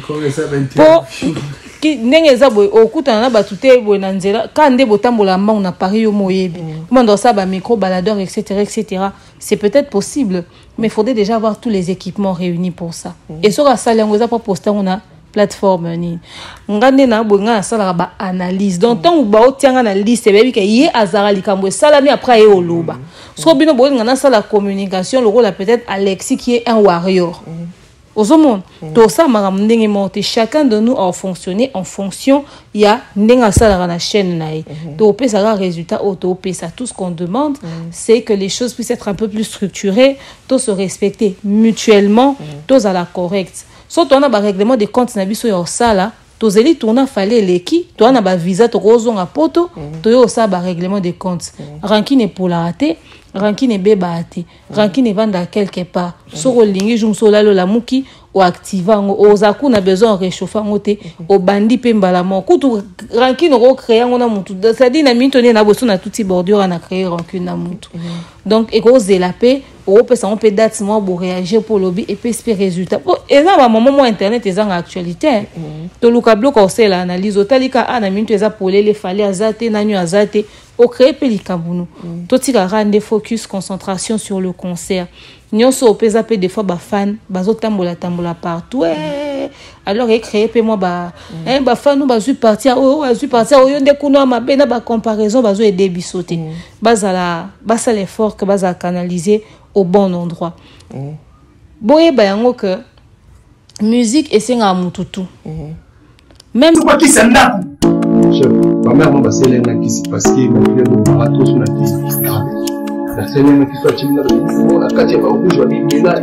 pour ki nengeza boy okuta na batute boy na nzela kande botambola mba na Paris yo moyebi mando sa ba micro baladeur etc c'est peut-être possible mais il faudrait déjà avoir tous les équipements réunis pour ça et sur la salle ngoza pas poster on a plateforme ni ngande na bonga sala ba analyse donc tant ou ba otianga na liste bebi ke ye azara likambo sala mi après e oloba so bino bonga na sala communication le rôle peut-être Alexis qui est un warrior aux monde tout ça maram ndenge monter chacun de nous a fonctionné en fonction il y a ndenga sala na chaîne na to pesa résultat auto pesa tout ce qu'on demande c'est que les choses puissent être un peu plus structurées to se respecter mutuellement tous à la correcte. So tu as un règlement de compte na biso ya sala tozeli tourna fallait leki tu as un visa to rozonga poto to yo sa ba règlement de compte rankine pour la rater rankine beba ate rankine vanda quelque part so lingi jum so lalo la muki o activa ngo ozaku na besoin réchauffer ngote o bandi pe mbala mo kutu rankine ro créer ngona mutu ça dit na mintone na boso na tuti bordure na créer rancune na mutu donc ego zelape o pesa on peut date moi pour réagir pour lobby et puis espérer résultat et là moment internet est en actualité to luka bloc on sait l'analyse otalika ana minto eza pour les fallait azate nanyu azate au créer pelikabunu to tika rande focus concentration sur le concert nyonso pesa pe des fois ba fan bazo tambola partout alors il créé pe moi ba ba fa nous ba zu partir yo nde kuno ma bena ba comparaison ba zo aider bisoté bazala basa l'effort que baza canaliser au bon endroit boye ba yango que musique esenga mututu même pas qui s'en a chef ma mère m'a passé l'un qui s'est passé mon frère nous a tous na qui la scène qui soit chimna la katia ba rouge wa bibela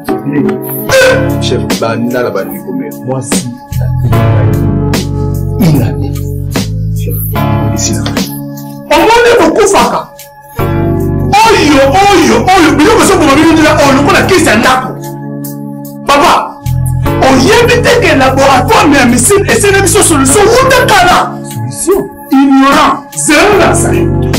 chef banda la bandi comme moi si il a dit chef ici là on m'a beaucoup faka oyo bilo ko so ko mabili la on ko la qui s'en a papa on y évite que laboratoire mais missile et c'est une solution ou de cala solution ignorant zéro la ça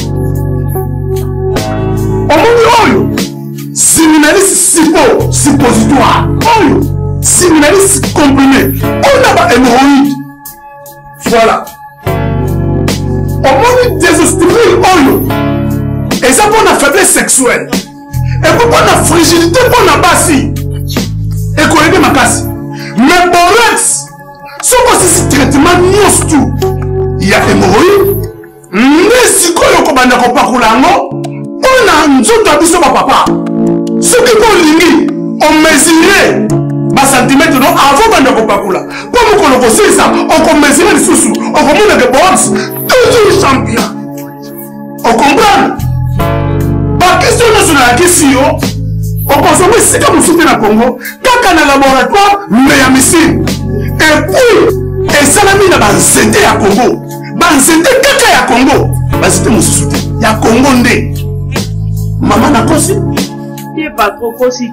oyo séminaliste suppositoire oyo séminaliste comprimé on a pas hémorroïde voilà on désostérile oyo et ça pour la faiblesse sexuelle et pour la fragilité pour la bassi et qu'on aide ma casse mais borex ce que c'est traitement nyos tout il y a hémorroïde mais si quoi yoko banda ko pakulango on a nzoto biso ba papa ce que ko lingi on mesurer ba centimètre non avant banda ko pakula pour mo ko ko ça on ko mesurer les sous on ko mona de box toujours champion on comprend ba question nationale question on consomme c'est comme soutenir la Congo kaka na laboratoire mais ya missile et puis et salami na ba nzete ya Congo ba nzete kaka ya Congo ba c'était mon soutien ya Congo ndé maman na kosi qui est pas trop kosi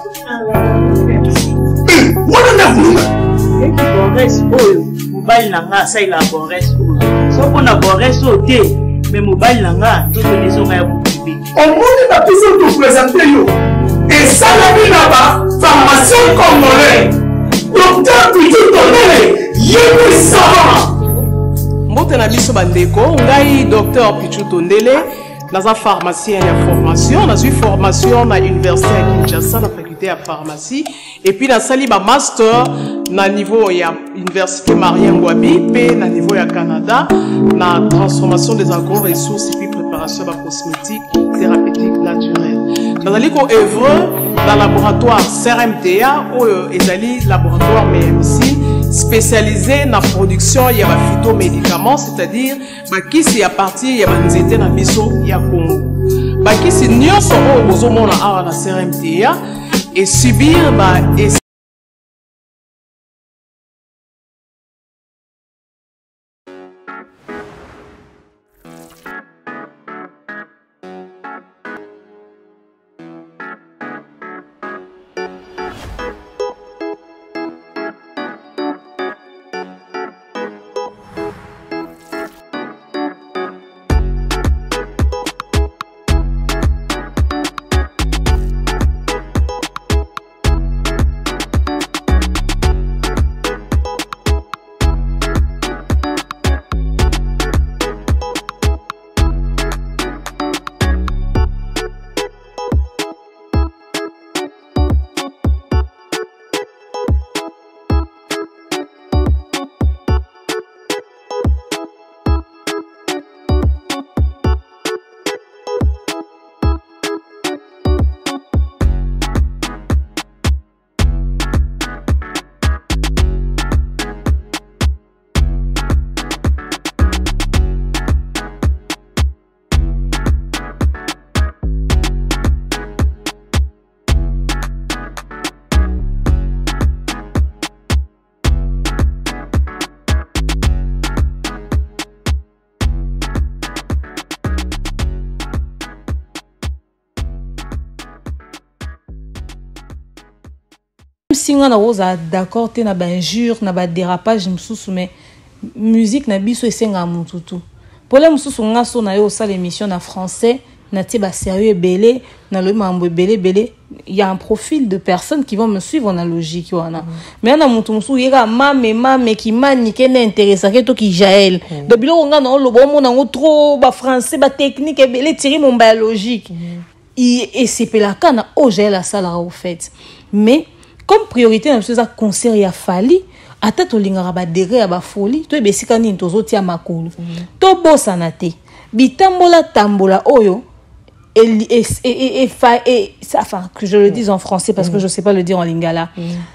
wana na kulunga et qui borès oyo mobile nanga ça il a borès so ko na borès oté mais mobile nanga to te les onga ya bukibi on moni na toujours te présenter yo et salami na ba pharmacien congolais docteur Pichu Tondele yémi savant mbote na biso bandeko ngai docteur Pichu Tondele dans un pharmacien de formation, dans une formation à l'université à Kinshasa, dans la faculté de pharmacie, et puis dans un master na niveau ya université Maria Ngouabi, puis na niveau ya Canada, na transformation des agro-ressources et puis préparation de cosmétiques thérapeutiques naturelles. Dans un œuvre dans le laboratoire CRMTA ou ezali laboratoire MMC spécialisé dans la production il y a phytomédicaments, c'est-à-dire bakisi ya partie ya banzete na biso ya Congo. Bakisi nyonso o bozomona awa na CRMTA et subir ba singa na oza d'accord te na ba injure na ba dérapage msusu mais musique na biso esenga mututu problème msusu nga so na yo sa l'émission na français na ti ba sérieux belé na le mambo belé il y a un profil de personnes qui vont me suivre na logique wana mais na mutu msusu yeka mame ki mani ke na intéressant ke to ki jael do bilo nga na lo bomo na trop ba français ba technique belé tiri mon ba logique et c'est pelaka na o jael la sala au fait mais comme priorité na chose à concert ya fali ata to lingara ba dere ya ba folie to ebesika nini tozotia makolo to bosana te bitambola tambola oyo enfin que je le dise en français parce que je sais pas le dire en lingala.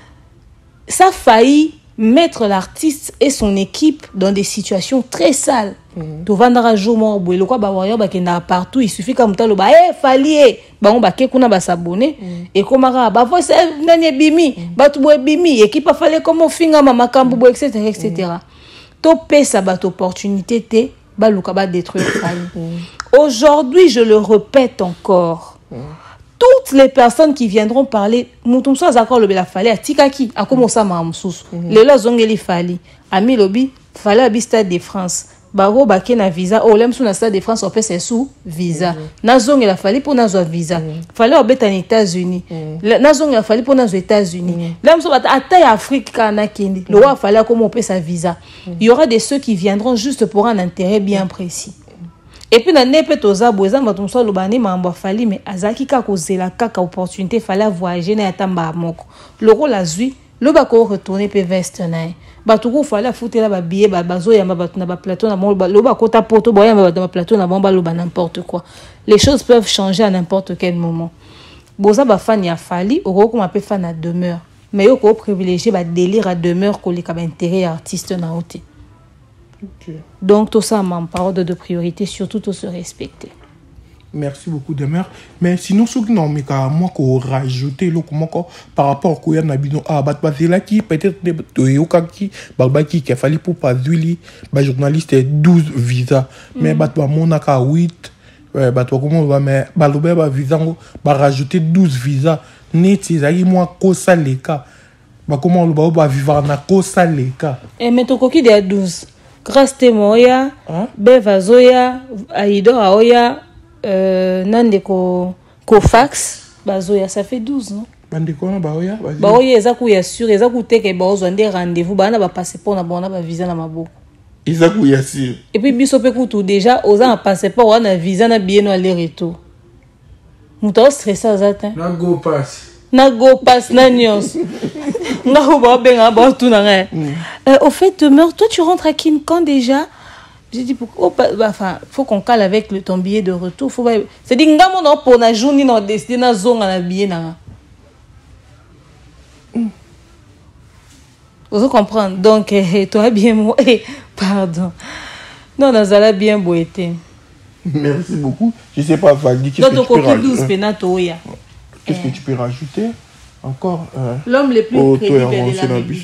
Ça a failli mettre l'artiste et son équipe dans des situations très sales. Tu vas dans un jour où le quoi ba warrior ba kenda partout, il suffit comme talo ba fali ba on ba ke kuna ba s'abonner et comme ba voice nani bimi ba tu boy bimi équipe a fallait comme finga mama kambu etc. To pesa ba opportunité te ba luka ba détruire fali. Aujourd'hui, je le répète encore. Toutes les personnes qui viendront parler, nous sommes d'accord le bela fallait à Tikaki, à comment ça m'a moussous. Les là zongeli fali, ami lobi fallait à Stade de France. Baro baké na visa, oh l'aime sous na Stade de France on peut c'est sous visa. Na zong la fallait pour na zo visa. Fallait au bet en États-Unis. Na zong la fallait pour na zo États-Unis. L'aime sous à taille Afrique kana kindi. Le roi fallait comment on peut sa visa. Il y aura des ceux qui viendront juste pour un intérêt bien précis. Et puis na nepe toza boza matumso lobani mambo fali mais azaki ka kozela kaka opportunité fallait voyager na yatamba moko loko la zui lo ba ko retourner pe veste na batuko fallait foutre ba billet ba bazo ya ba na ba plateau na mo lo ba kota poto boya ba plateau na bomba lo ba n'importe quoi. Les choses peuvent changer à n'importe quel moment. Boza ba fan ya fali oko ko mape fan à demeure mais yo ko privilégier ba délire à demeure ko le ka ba intérêt artiste na hauté. Okay. Donc tout ça m'a parole de priorité, surtout tout se respecter. Merci beaucoup Demer. Mais sinon ce qui non mais moi qu'on rajouter le comment par rapport au y en a bino là qui peut-être yoka qui balbaki qui a fallu pour pas d'huile ba journaliste 12 visas mais ba monaka 8 ba toi comment va mais balobé ba visa ba rajouter 12 visas net c'est moi ko ça les cas ba comment le ba vivre na ko ça les cas et mais to koki de 12 grâce témoya bevazoya aido aoya nandeko kofax bazoya ça fait 12 non bandeko na baoya baoya ezaku ya sûr ezaku teke baozo ndé rendez-vous bana ba passeport na bona ba visa na maboko ezaku ya sûr et puis biso pe kutu déjà oza un passeport ou na visa na billet no aller retour muto stressé azata na go pass na nyos au fait demeure toi tu rentres à Kinkan déjà. J'ai dit pourquoi enfin faut qu'on cale avec ton billet de retour faut c'est dit ngamo no pour na journée no destiné na zonga na billet na vous comprenez donc toi bien moi pardon non nazala bien boité. Merci beaucoup. Je sais pas Vagui qu'est-ce que tu peux rajouter. Qu'est-ce que tu peux rajouter encore l'homme le plus crédible de la vie.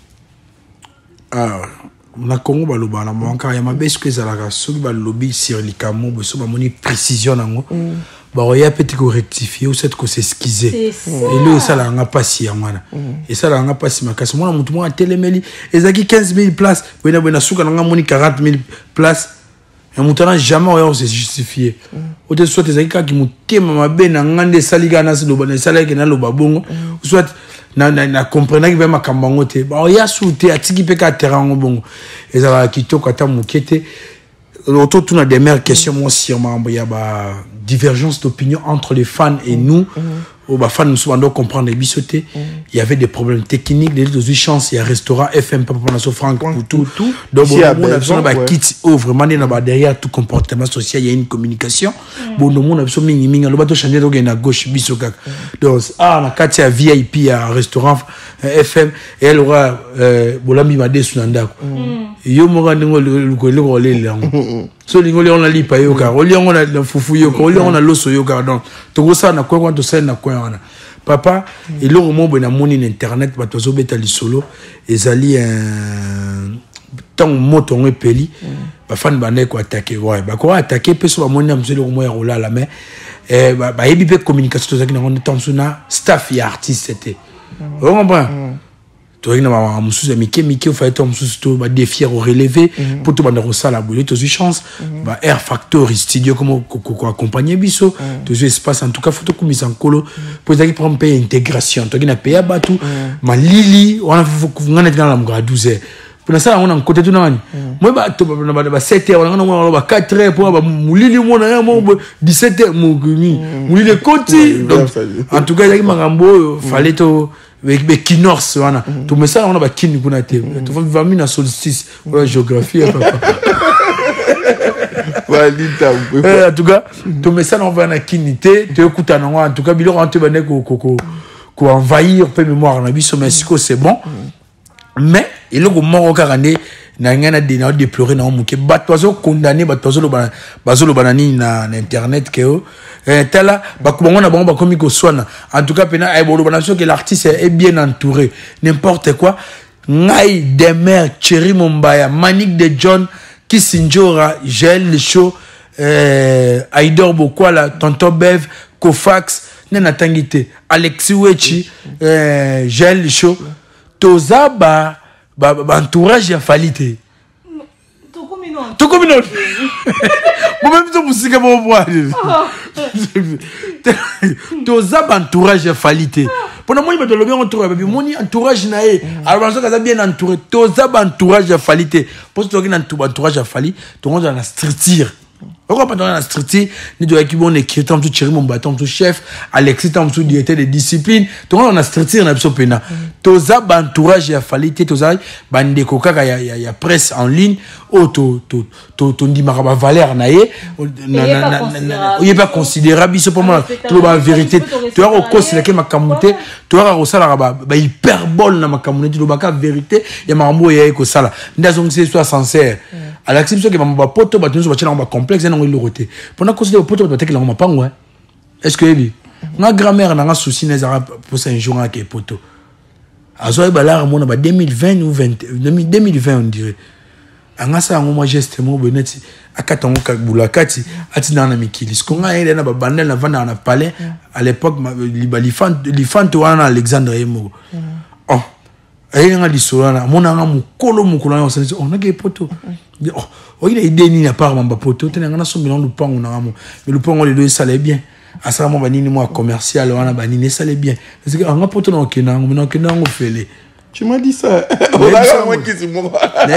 Ah, na Congo baloba na monka ya mabesko ezalaka soki balobi sur likamo boso bamoni précision nango ba oya peut ko rectifier ou cette ko s'excuser et le ça la nga pasi ya mwana et ça la nga pasi makasi mwana mutu mwa telemeli ezaki 15000 places bena suka nga moni 40000 places. Et mon talent jamais on se justifier. Ou soit tes amis qui mutema mabe na ngande saliga na siloba na salaka na loba bongo soit na comprendre que ba makambango te ba ya souté atiki pe ka terrain bongo ezala kitoko ata mukete autour tuna des meilleures questions moi sur mambo ya ba divergence d'opinion entre les fans et nous au ba fans nous doit comprendre bisoté il y avait des problèmes techniques des chances il y a restaurant FM papa naso Franck tout donc on a besoin ba kit vraiment derrière tout comportement social il y a une communication bon nous on a besoin mingi le bateau changer donc na gauche biso kaka donc na kati ya VIP à restaurant FM et elle aura bolami ba desu ndako yo mo ngandingo le le so lingoli on a lipa yo car oli on a fufu yo ko oli on a loso yo car donc to ça na quoi to ça na quoi papa et le moment na moni internet ba to zo beta li solo ezali un tant moto on epeli ba fan ba ne ko attaquer ouais ba ko attaquer pe so ba moni am zelo mo ya rola la mais ba yebi pe communication to zaki na on temps na staff ya artiste c'était on comprend tu vois, ma mususu Mickey fait ton mususu ba défier au relever pour tout bande ça la boule tu as chance ba Air Factory studio comme accompagner biso tu as espace en tout cas photo comme mise en colo pour ça qui prend payer intégration tu as na payer batu ma lili on a ngana dans la mga 12 pour ça on a côté tout nani moi ba 7h on a 4h pour ba mulili mo na mo 17h mo mulili koti donc en tout cas il y a makambo fallait to avec kinors wana tout mais ça on a ba kini kuna te tu vas vivre na solstice pour la géographie en tout cas tout mais ça on va na kinité te écoute en tout cas bilo rentre bané ko envahir peu mémoire na biso mais c'est bon mais il est mort au carnet na ngana de déplorer na muke batwazo condamné batwazo lo banani na internet keo tala bakubongo na bango bakomi ko swana en tout cas pena ay bolo banation que l'artiste est bien entouré n'importe quoi ngai Demer Thierry Mombaya Manic de John Kissinjora Gel Show Aidor Bokwala Tonton Bev Kofax Nena Tangite Alexis Wechi Gel Show Tozaba entourage ya falite Toko minot Bon même to musika bo boire Tozaba entourage ya falite Pona moi bato lobi entourage babi moni entourage na e alors ça ka bien entouré Tozaba entourage ya falite parce que entourage ya fali to on na structure pourquoi pas dans la structure ni doit qui bon écrit tant tout Thierry Mombaya tant tout chef Alexis tant tout directeur de discipline to on a structure na biso pena toza ba entourage ya falité toza bande ko kaka ya presse en ligne o to ndimaka ba valeur na ye il est pas considérable biso pour moi tout ba vérité tu as au considérer que makamuté tu as au sala ba hyperbole na makamuté tu ba ka vérité ya mambo ya ko sala ndazo c'est soit sincère à l'acception que ma poto ba tunzo ba chana ba complexe na ngolo roté pendant que c'est poto ba teke la mapango est-ce que bi na grand-mère na souci na za pour ça un jour à que poto azoy balar mona ba 2020 ou 2020 on dirait anga sa ngoma geste mo beneti akatongo ka bulakati ati na mikili skonga ile na ba bandel na vanda na palais à l'époque l'ifante wana Alexandre Emo oh ayi nga lisolana mona nga mukolo na yosani on a ke poto oh il a idée ni na part mamba poto tena nga so milon lupango na ngamo mais lupango le deux ça allait bien asala mo banini mo commercial wana banini ça allait bien parce que nga poto na okena ngo fele tu m'as dit ça moi qui c'est moi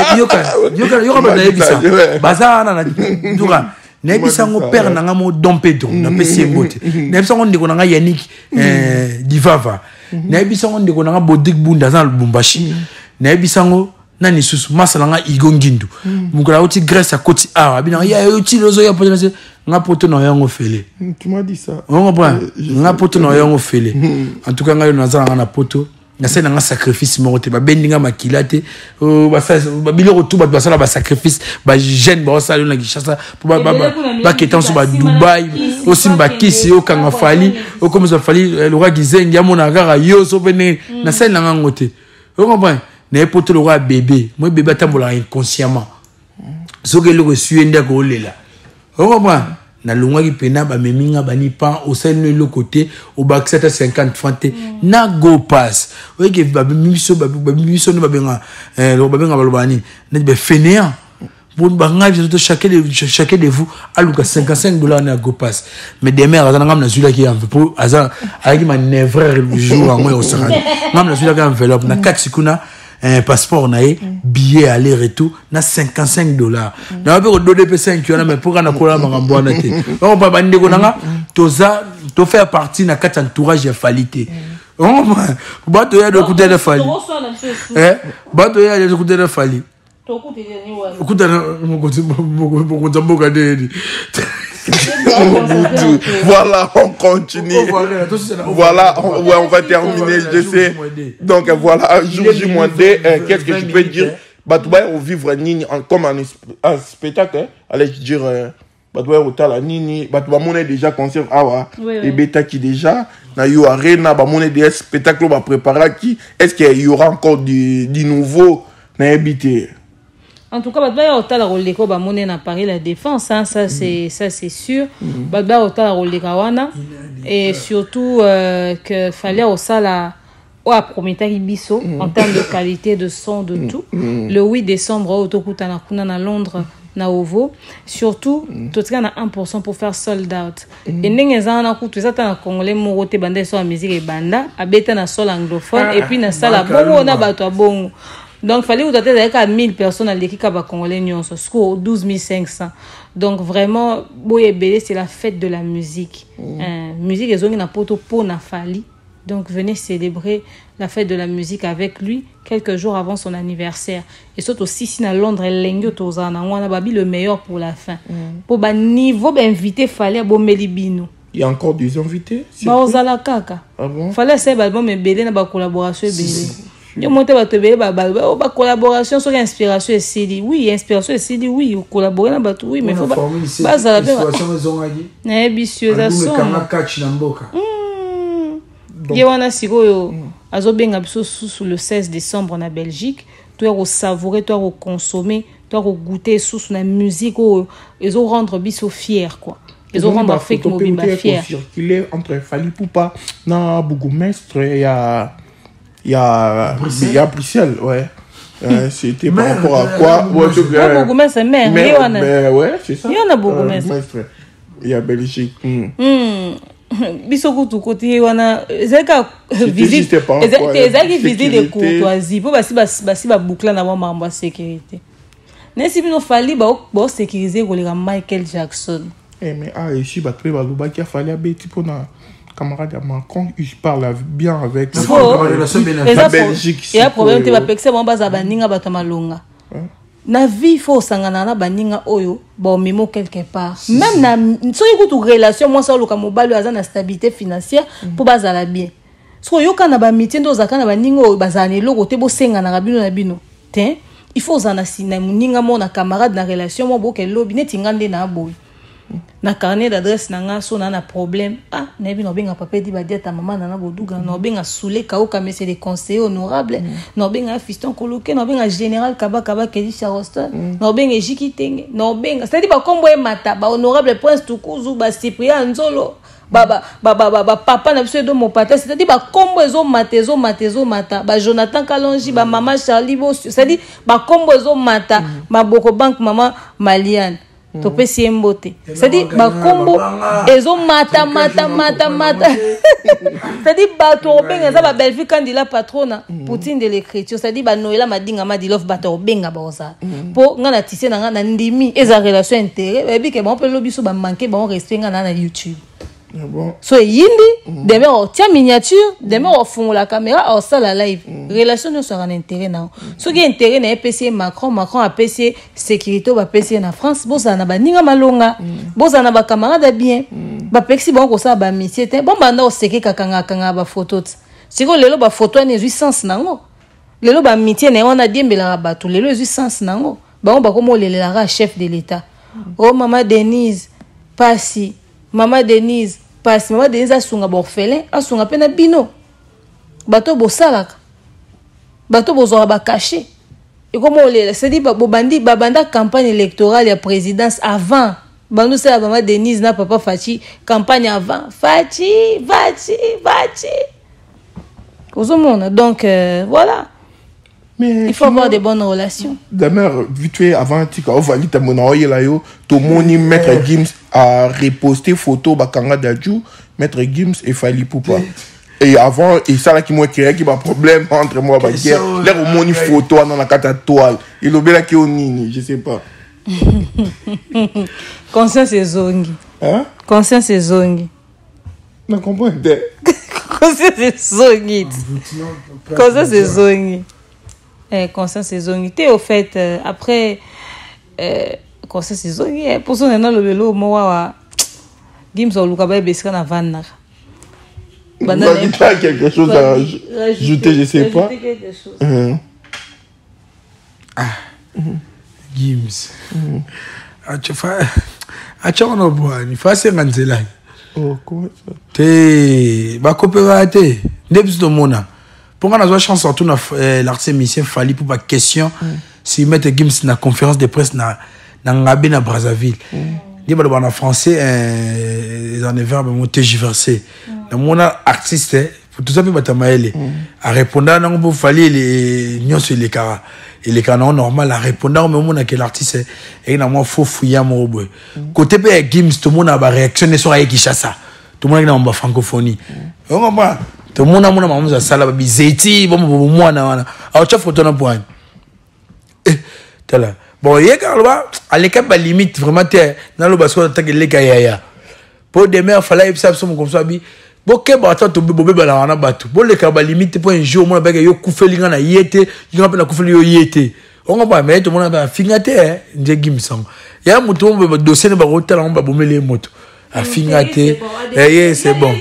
yoka ba bisa bazana na dura na bisa ngo père na ngamo Dom Pedro na pesi mbote na bisa ngo ndiko na nga Yannick Divava na bisa ngo ndiko na nga Bodik Bunda za Lubumbashi na bisa ngo nani susu masala nga Igongindu mukala oti Grèce akoti awa bina ya oti lozo ya poto nga poto na yango fele tu m'as dit ça on comprend nga poto na yango fele en tout cas nga yo nazala na poto na sena nga sacrifice morote ba bendinga makilate ba biloko tout ba sala ba sacrifice ba jeune ba sala na Kinshasa ba ketan so ba Dubai aussi ba kisi o kanga fali o comme ça fali le roi Gizengi amona gara yo so bene na sena nga ngote on comprend na poto le roi bébé moi bébé tambola inconsciemment so que le suenda ko lela on comprend na longwa ki pena ba meminga bani pa au sein le côté au bac 750 francs na go pass oui que ba miso no ba benga lo ba benga balobani na be fainéant pour ba ngabi to chacun de vous aluka $55 na go pass mais des mères azana ngam na zula ki enveloppe pour aza avec ma nevreur le jour en moi au sera ngam na zula ki enveloppe na 4 sikuna un passeport nae billet aller retour na $55 na ba ko donner P5 yana mais pour kana kola makambo na te on ba bande ko nanga toza to faire partie na quatre entourage ya falité on ba to ya de côté de fali ba to ya de côté de fali to côté ni wa côté mo ko de voilà, on continue. Voilà, on va terminer, je sais. Donc voilà, jour J-2, qu'est-ce que je peux dire? Batouba au vivre Nini comme un spectacle, allez dire Batouba au tala Nini, Batouba mon est déjà concert awa et bêta qui déjà na yo arena ba mon est des spectacles va préparer qui est-ce qu'il y aura encore du nouveau na habité? En tout cas, Badba Otala Roleko Bamone na Paris la défense, hein, ça c'est sûr. Badba Otala Rolekawana et surtout que fallait au sala au prometa Ibiso en termes de qualité de son de tout. Le 8 décembre au Tokutana Kuna à Londres na Ovo, surtout tout ça na 1% pour faire sold out. Et n'engeza na kutu ça na congolais morote bande so musique et banda abeta na sol anglophone et puis na sala bongo na bato bongo. Donc, il fallait vous donner à 1000 personnes à l'équipe congolais, 12 500. Donc, vraiment, Boye c'est la fête de la musique. Musique, ils ont une poto pour Nafali. Donc, venez célébrer la fête de la musique avec lui quelques jours avant son anniversaire. Et surtout aussi, si à Londres, on a le meilleur pour la fin. Pour le niveau d'invité, il fallait Melibino. Il y a encore des invités? Kaka. Ah bon? Il fallait faire une collaboration. Il y a une collaboration sur l'inspiration et CD. Oui, inspiration et CD, oui. Collaborer, oui, mais il faut pas. Il y a un sigo sous le 16 décembre en Belgique. Tu as savourer, tu as consommer, tu as goûter sous la musique. Ils ont rendre biso fier quoi. Ils ont rendre Afrique mobile fier. Circuler entre Fally Poupa, na Bourgmestre et il y a Bruxelles, ouais. C'était par rapport à quoi? Bourgmestre c'est maire. Mais ouais, c'est ça. Il y en a Bourgmestre. Il y a Belgique. Biso côté wana ezaka visite visite de courtoisie pour basi ba boucler na mambo sécurité nesi bino fali ba sécuriser ko le Michael Jackson mais ici ba très ba loba qui a fallu abeti pour na camarade Macron il parle bien avec la Belgique il y a problème te ba pexer bon ba za baninga ba tamalonga na vie faut sangana na baninga oyo ba mimo quelque part même na so yiko relation moi ça loka mobali aza na stabilité financière pour bazala bien so yoka na ba mitié ndo zaka na baninga oyo bazana eloko te bo senga na bino na bino te il faut zana sina muninga mo na camarade na relation mo boke lobi neti ngande na boy na carnet d'adresse nanga so na problème na bi no benga papa di ba dieta maman na boduga no benga soulé kao comme c'est des conseillers honorables no benga fiston coloqué no benga général kaba kedi charoston no benga jikitenge no benga c'est-à-dire ba kombo e mata ba honorable prince tukuzu ba cyprien nzolo baba papa na biso do mon pata c'est-à-dire ba kombo ezo mata ba Jonathan Kalonji ba maman Charlie Boss c'est-à-dire ba kombo ezo mata ma boko bank maman Maliane to pesi mbote c'est-à-dire ba kombo ezo mata c'est-à-dire ba to benga za ba belle fille candidat patrona Poutine de l'écriture c'est-à-dire ba Noëlla madinga ma dilof ba to benga ba oza po ngana tissé na ngana ndimi eza relation intérêt et bi ke bon pe lobiso ba manquer bon respect ngana na YouTube. Bon. So yindi demain on tient miniature demain on fond la caméra on sort la live relation ne sera un intérêt non so qui intérêt na PC Macron a PC sécurité ba PC na France boza na ba ninga malonga boza na ba camarade bien ba pexi bon ko sa ba misié bon banda o seke kanga ba photo siko lelo ba photo ne sens nango lelo ba mitié na on a diembela ba tout lelo sens nango ba on ba komo lelela chef de l'état oh maman Denise Passi Maman Denise asunga borfelin asunga pena bino bato bosalaka bato bozora ba caché et comme on le c'est dit babanda campagne électorale ya présidence avant bando ça maman Denise na papa Fachi campagne avant Fachi Kozomona donc voilà. Mais il faut avoir des bonnes relations. D'ailleurs, vite fait, avant, tu as validé ta monnaie là, tout le monde, Maître Gims a reposté photo Bakanga Dadju, Maître Gims et Fally Poupa. Et avant, et ça là qui m'a créé qui a problème entre moi et Baguette. Là, au moins, une photo dans la carte toile. Il a bien qui au nini, je sais pas. Conscience et zongi. Hein? Conscience et zongi. Je comprends. Conscience et zongi. Conscience et zongi. Conscience saison au fait après conscience saison pour son dans le vélo moi Gims au Lukabaye Besika na vanna pas quelque chose à ajouter je sais pas Gims acha on boa ni face nganzela oh comment ça te ba coopérater ndebs do mona. Pour moi, on a chance surtout l'artiste musicien Fally pour pas question si mettre Gims na conférence de presse na Ngabé na Brazzaville. Dit bah en français ils en est verbe monter versé. Le mon artiste pour tout ça peut battre maël à répondre non pour Fally les nions sur les cara et les canons normal à répondre mais mon que l'artiste et na moi faut fouiller mon boy. Côté pe Gims tout le monde a réactionné sur avec Kinshasa. Tout le monde est en francophonie. On comprend. Tout le monde a maman ça sala bizeti bon moi na wana a cha photo na point tala bon il y a à l'écart ba limite vraiment te dans le basket attaque les kaya pour des mères fallait ça comme ça bi bon que ba ta to bobé ba na bato bon les kaba limite pour un jour mon ba yo kufelinga na yete yo na kufeli yo yete on va mettre mon ba fingate nje gimsong ya mutu ba dossier na ba hôtel on ba bomele moto a fingate c'est bon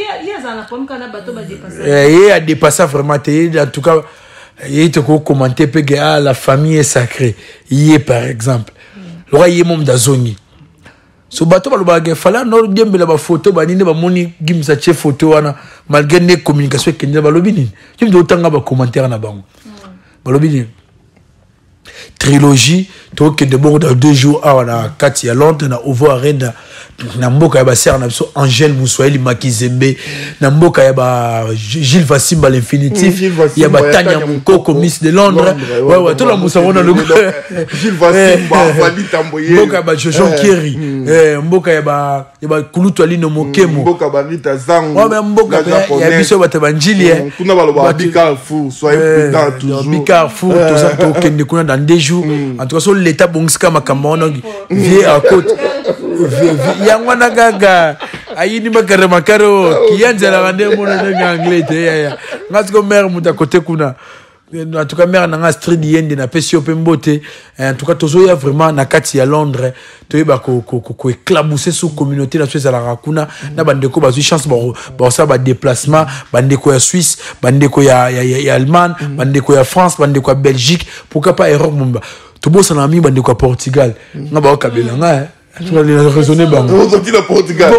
il a dépassé vraiment en tout cas il te commenter que la famille est sacrée y est par exemple le roi y est membre d'azoni so bato balobaka fala no diembela ba photo ba nini ba moni gimsa che photo wana malgré les communications que nous balobi nini tu dois tanga ba commentaire na bango balobi nini trilogie to que de bon dans 2 jours à na kati ya Londres na Ovo Arena na mboka ya ba sœur na biso Angèle Moussoeli Makizembe na mboka ya ba Gilles Vassimba l'infinitif ya ba Tania Mukoko Miss de Londres ouais tout la musawona le Gilles Vassimba Vali Tamboye mboka ba Jojo Kiri mboka ya ba Kulutu Alino Mokemo mboka ba Rita Zango ouais mboka ya biso ba Tabanjili kuna baloba Bicarrefour soyez prudents toujours Bicarrefour tout ça to kende kuna dans 2 jours en tout cas sur l'état bongska makamona vie à côté yangwana gaga ayini makare makaro kianza rande mona nga anglais te ya ngatiko mère muta côté kuna en tout cas mère na street yende na pesi opembote en tout cas tozo ya vraiment na kati ya Londres to ba ko éclabousser sous communauté na Suisse la rakuna na bandeko bazu chance ba ça ba déplacement bandeko ya Suisse bandeko ya Allemagne bandeko ya France bandeko ya Belgique pourquoi pas Europe mumba to bossa na mi bandeko ya Portugal nga ba kabela nga tu vas les raisonner bango on dit le Portugal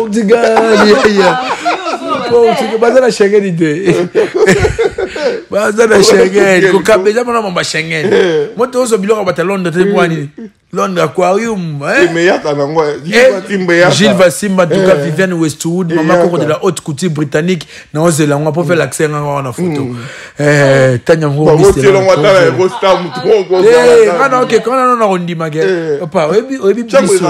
bazana Schengen idée bazana Schengen ko kabeza mona mamba Schengen moto oso biloko bata Londres te bwani Londres aquarium Gilles Vassimba en tout cas Vivienne Westwood maman koko de la haute couture britannique na ozela on pour faire l'accent na photo Tanya Ngo Miss OK quand on a rondi magé papa obi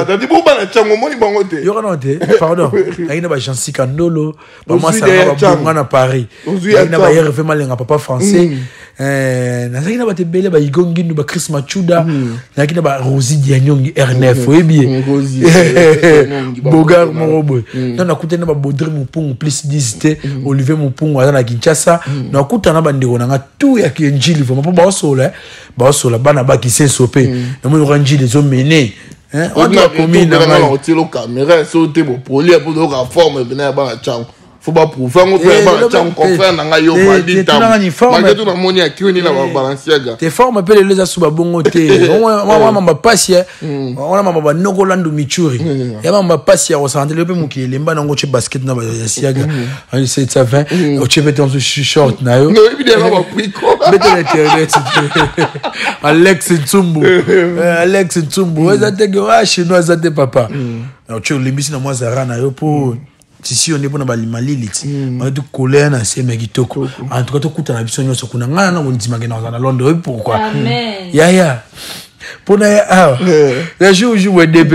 pardon aina ba Jansi Kandolo maman ça va na Paris aina ba yere fait malenga papa français na sakina ba tebele ba igongi ba Chris Machuda na kina ba Rosie Dianyongi R9 oyebi Bogar Morobo na kutena ba Baudry Mupungu plus 10 te Olivier Mupungu na Kinshasa na kutana ba ndeko na tout ya kinjili vraiment ba osola bana ba kisensopé na mo ranjili zo mené on a commis na la caméra sauter pour polir pour la forme bena ba chango faut pas prouver on peut ba chango confère na yo mali tam malgré tout na moni akini na Balenciaga te forme pe les asuba bongo te on mama pasi on mama nokolando michuri ya mama pasi ya ressentir le pe muki lemba na ngoche basket na Balenciaga en 720 o chepete on short na yo no évidemment ba priko bete internet Alex Ntsumbu ezate wa chinois ezate papa na tu limbisi na moi zara na yo po si on est bon ba limalili ma de colère na se megitoko en tout cas to kuta na biso nyoso kuna ngana na ndima ngena na Londres pourquoi amen ya pona ya la jour où DP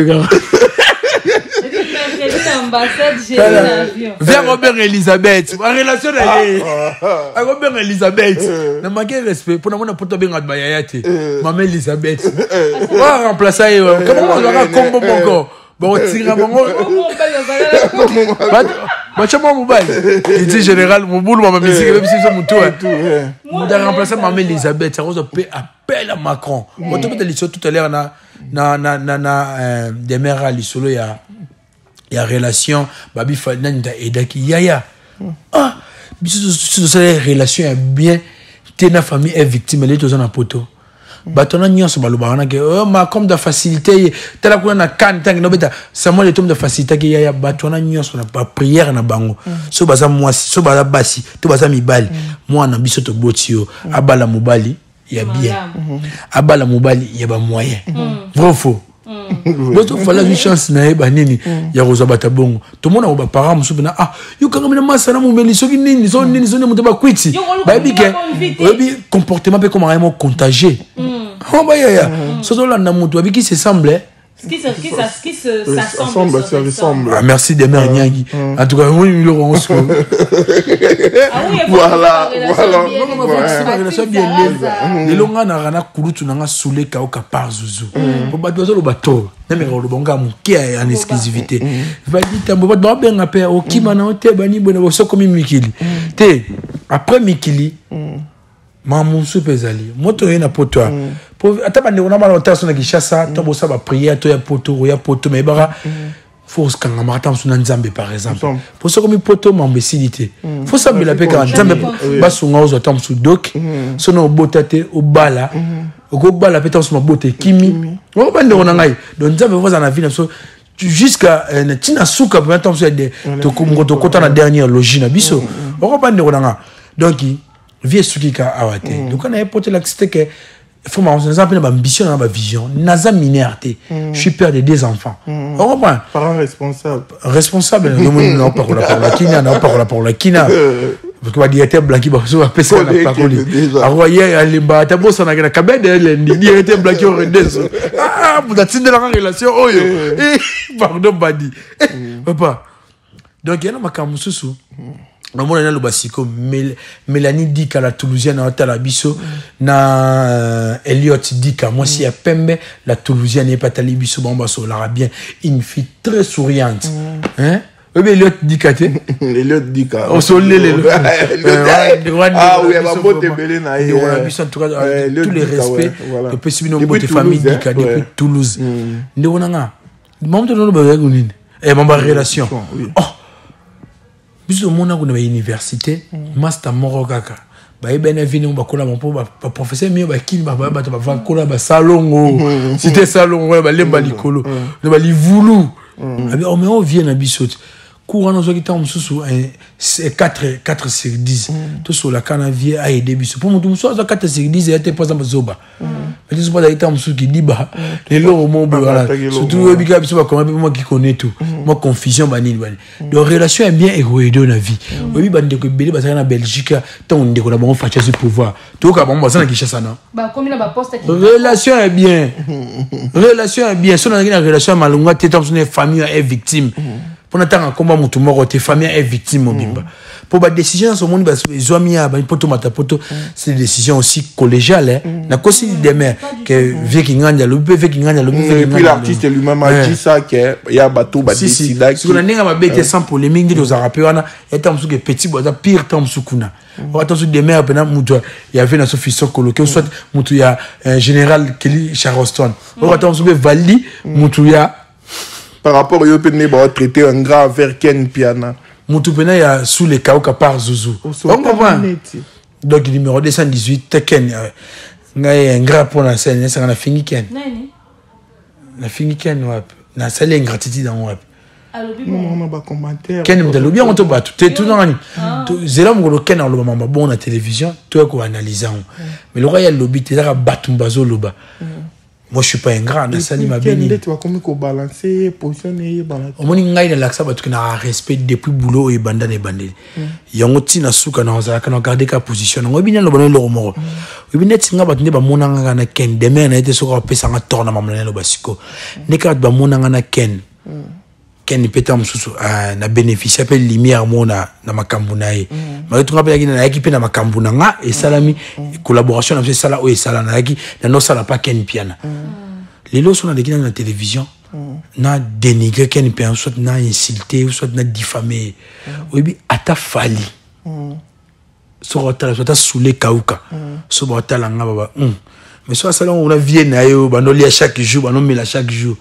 vers Robert Elisabeth en relation avec Robert Elisabeth na manquer respect pour na poto benga ba yayate maman Elisabeth va remplacer comment on va combo bongo bon tira bongo Bachama mobile il dit général mon boulot ma musique même si c'est mon tour on doit remplacer maman Elisabeth ça rose appel à Macron on te mettre l'histoire tout à l'heure na des mères à l'isolo ya relation babi fananda edaki yaya biso ça relation bien tena famille est victime elle est aux en poto batona nyonso balobana ke ma comme de facilité tala kuna na kan tangi no beta samo le tom de facilité ke yaya batona nyonso na ba prière na bango so baza mwasi so baza basi to baza mibali mwana biso to botio abala mobali ya bien abala mobali ya ba moyen vrai faux donc fallait une chance na eba nini ya rozabata bongo to mona ba parents musubina yo kanga mina masana mu meli soki nini so nini so ne mutaba kwiti ba bike obi comportement pe comme vraiment contagieux on ba ya so to la na mutu abiki se semble qui s'assemble. Ça ressemble. Ah, merci des mères Nyagi. En tout cas, oui, il aura un score. Voilà. relation bien les longa na rana kulutu na nga soule ka oka par zuzu pour ba dozo lo bato na me lo bonga mukia en exclusivité va dit tambo ba benga pe o kima na ote bani bona bo sokomi mikili te après mikili mamu supezali moto yena poto pour ataba ne ona mala otaso na kishasa to bo sa ba prière to ya poto me bara force quand on attend sur Nzambe par exemple pour ça comme poto mambesilité faut ça la paix quand Nzambe ba sunga aux attend sur doc sono botate au bala au bala peut-être sur boté kimi on va ndona ngai donc Nzambe vous en a vu jusqu'à tina suka pour attendre sur des to kota na dernière logis na biso on va ndona nga donc vie sukika awate donc on a porté la c'était que faut ma ambition dans ma vision naza minerté je suis père de 2 enfants on comprend parent responsable non pas pour la kina parce que directeur blanqui ba so apesa na parole aroyer alimba tabosa na kabede le directeur blanqui au redes ah vous êtes dans la relation oyo pardon badi papa donc il y a ma kamususu Maman na lobasiko Mélanie Dika la Toulousienne na la biso na Elliot Dika moi si ya pembe la Toulousienne et patali biso bomba so l'arabien une fille très souriante hein Elliot Dika Elliot Dika on so lele ah oui va bote belé na et on a biso en tout cas tous les respects que possible no bote famille Dika depuis Toulouse ndi wonanga maman to no ba nini et maman relation oh biso mona kuna ba université master moro kaka ba ebena vini ba kola mon ba professeur mi ba kini ba kola ba salongo c'était salongo ba lemba likolo ba livulu abi o me on vient na biso courant no zokita mususu 4 sur 10 to so la kana vie a aider biso pour mutu mususu 4 sur 10 était pas dans zoba mais tu pas d'ailleurs mususu qui dit ba les lots mon voilà surtout bika biso ba comment moi qui connais tout moi confusion banini bani donc relation est bien héroïque dans la vie oui bande ko belé ba na Belgique tant on ko la bon facha ce pouvoir to ka bon ça na Kinshasa non ba comme la ba poste relation est bien so na relation malunga tétant une famille est victime pour n'attendre comment mon tumor tes famille est victime bimba pour ba décision sur monde ils ont mis à ba poto matapoto c'est des décisions aussi collégiales na kosi des mères que vie qui nganja le vie qui nganja le et puis l'artiste lui-même a dit ça que il y a bateau ba décider si on a ninga ba bête sans polémique de zarape wana eta musu que petit boza pire temps sukuna on attend sur des mères pena mutu il y avait na suffision coloqué soit mutu ya général Kelly Charleston on attend sur Valdi mutu ya par rapport au péné ba traiter un grand vers Ken Piana mutu pena ya sous les kaoka par Zuzu on comprend donc numéro 218 Ken ngai un grand pour la scène ça na fini Ken nani na fini Ken wap na sale ingratitude dans wap on a pas commentaire Ken mdalo bien on te bat tout dans ni zela ngolo Ken en lo mama bon na télévision toi ko analyser mais le royal lobby te za batumbazo loba. Moi je suis pas un grand na sali ma beni tu vas comme ko balancer positionner balancer au moni ngai na laksa batu na respect depuis boulot et banda ne bande yango tina suka na za kana garder ka position ngo bina lo bono lo moro bina tinga batu ne ba monanga na Ken demain na ete soka pesa nga tourna mamana lo basiko ne ka ba monanga na Ken peta mususu na bénéfice appelle lumière mona na makambu na ye mais tu rappelles na yaki pe na makambu na nga et salami collaboration na sala o et sala na yaki na no sala pas Ken Piana les lots sont dans la télévision na dénigrer Ken Piana soit na insulter soit na diffamer oui ata fali so rota soit soulé kauka so bota la nga baba mais soit sala on a vie na yo ba no lia chaque jour ba no mela chaque jour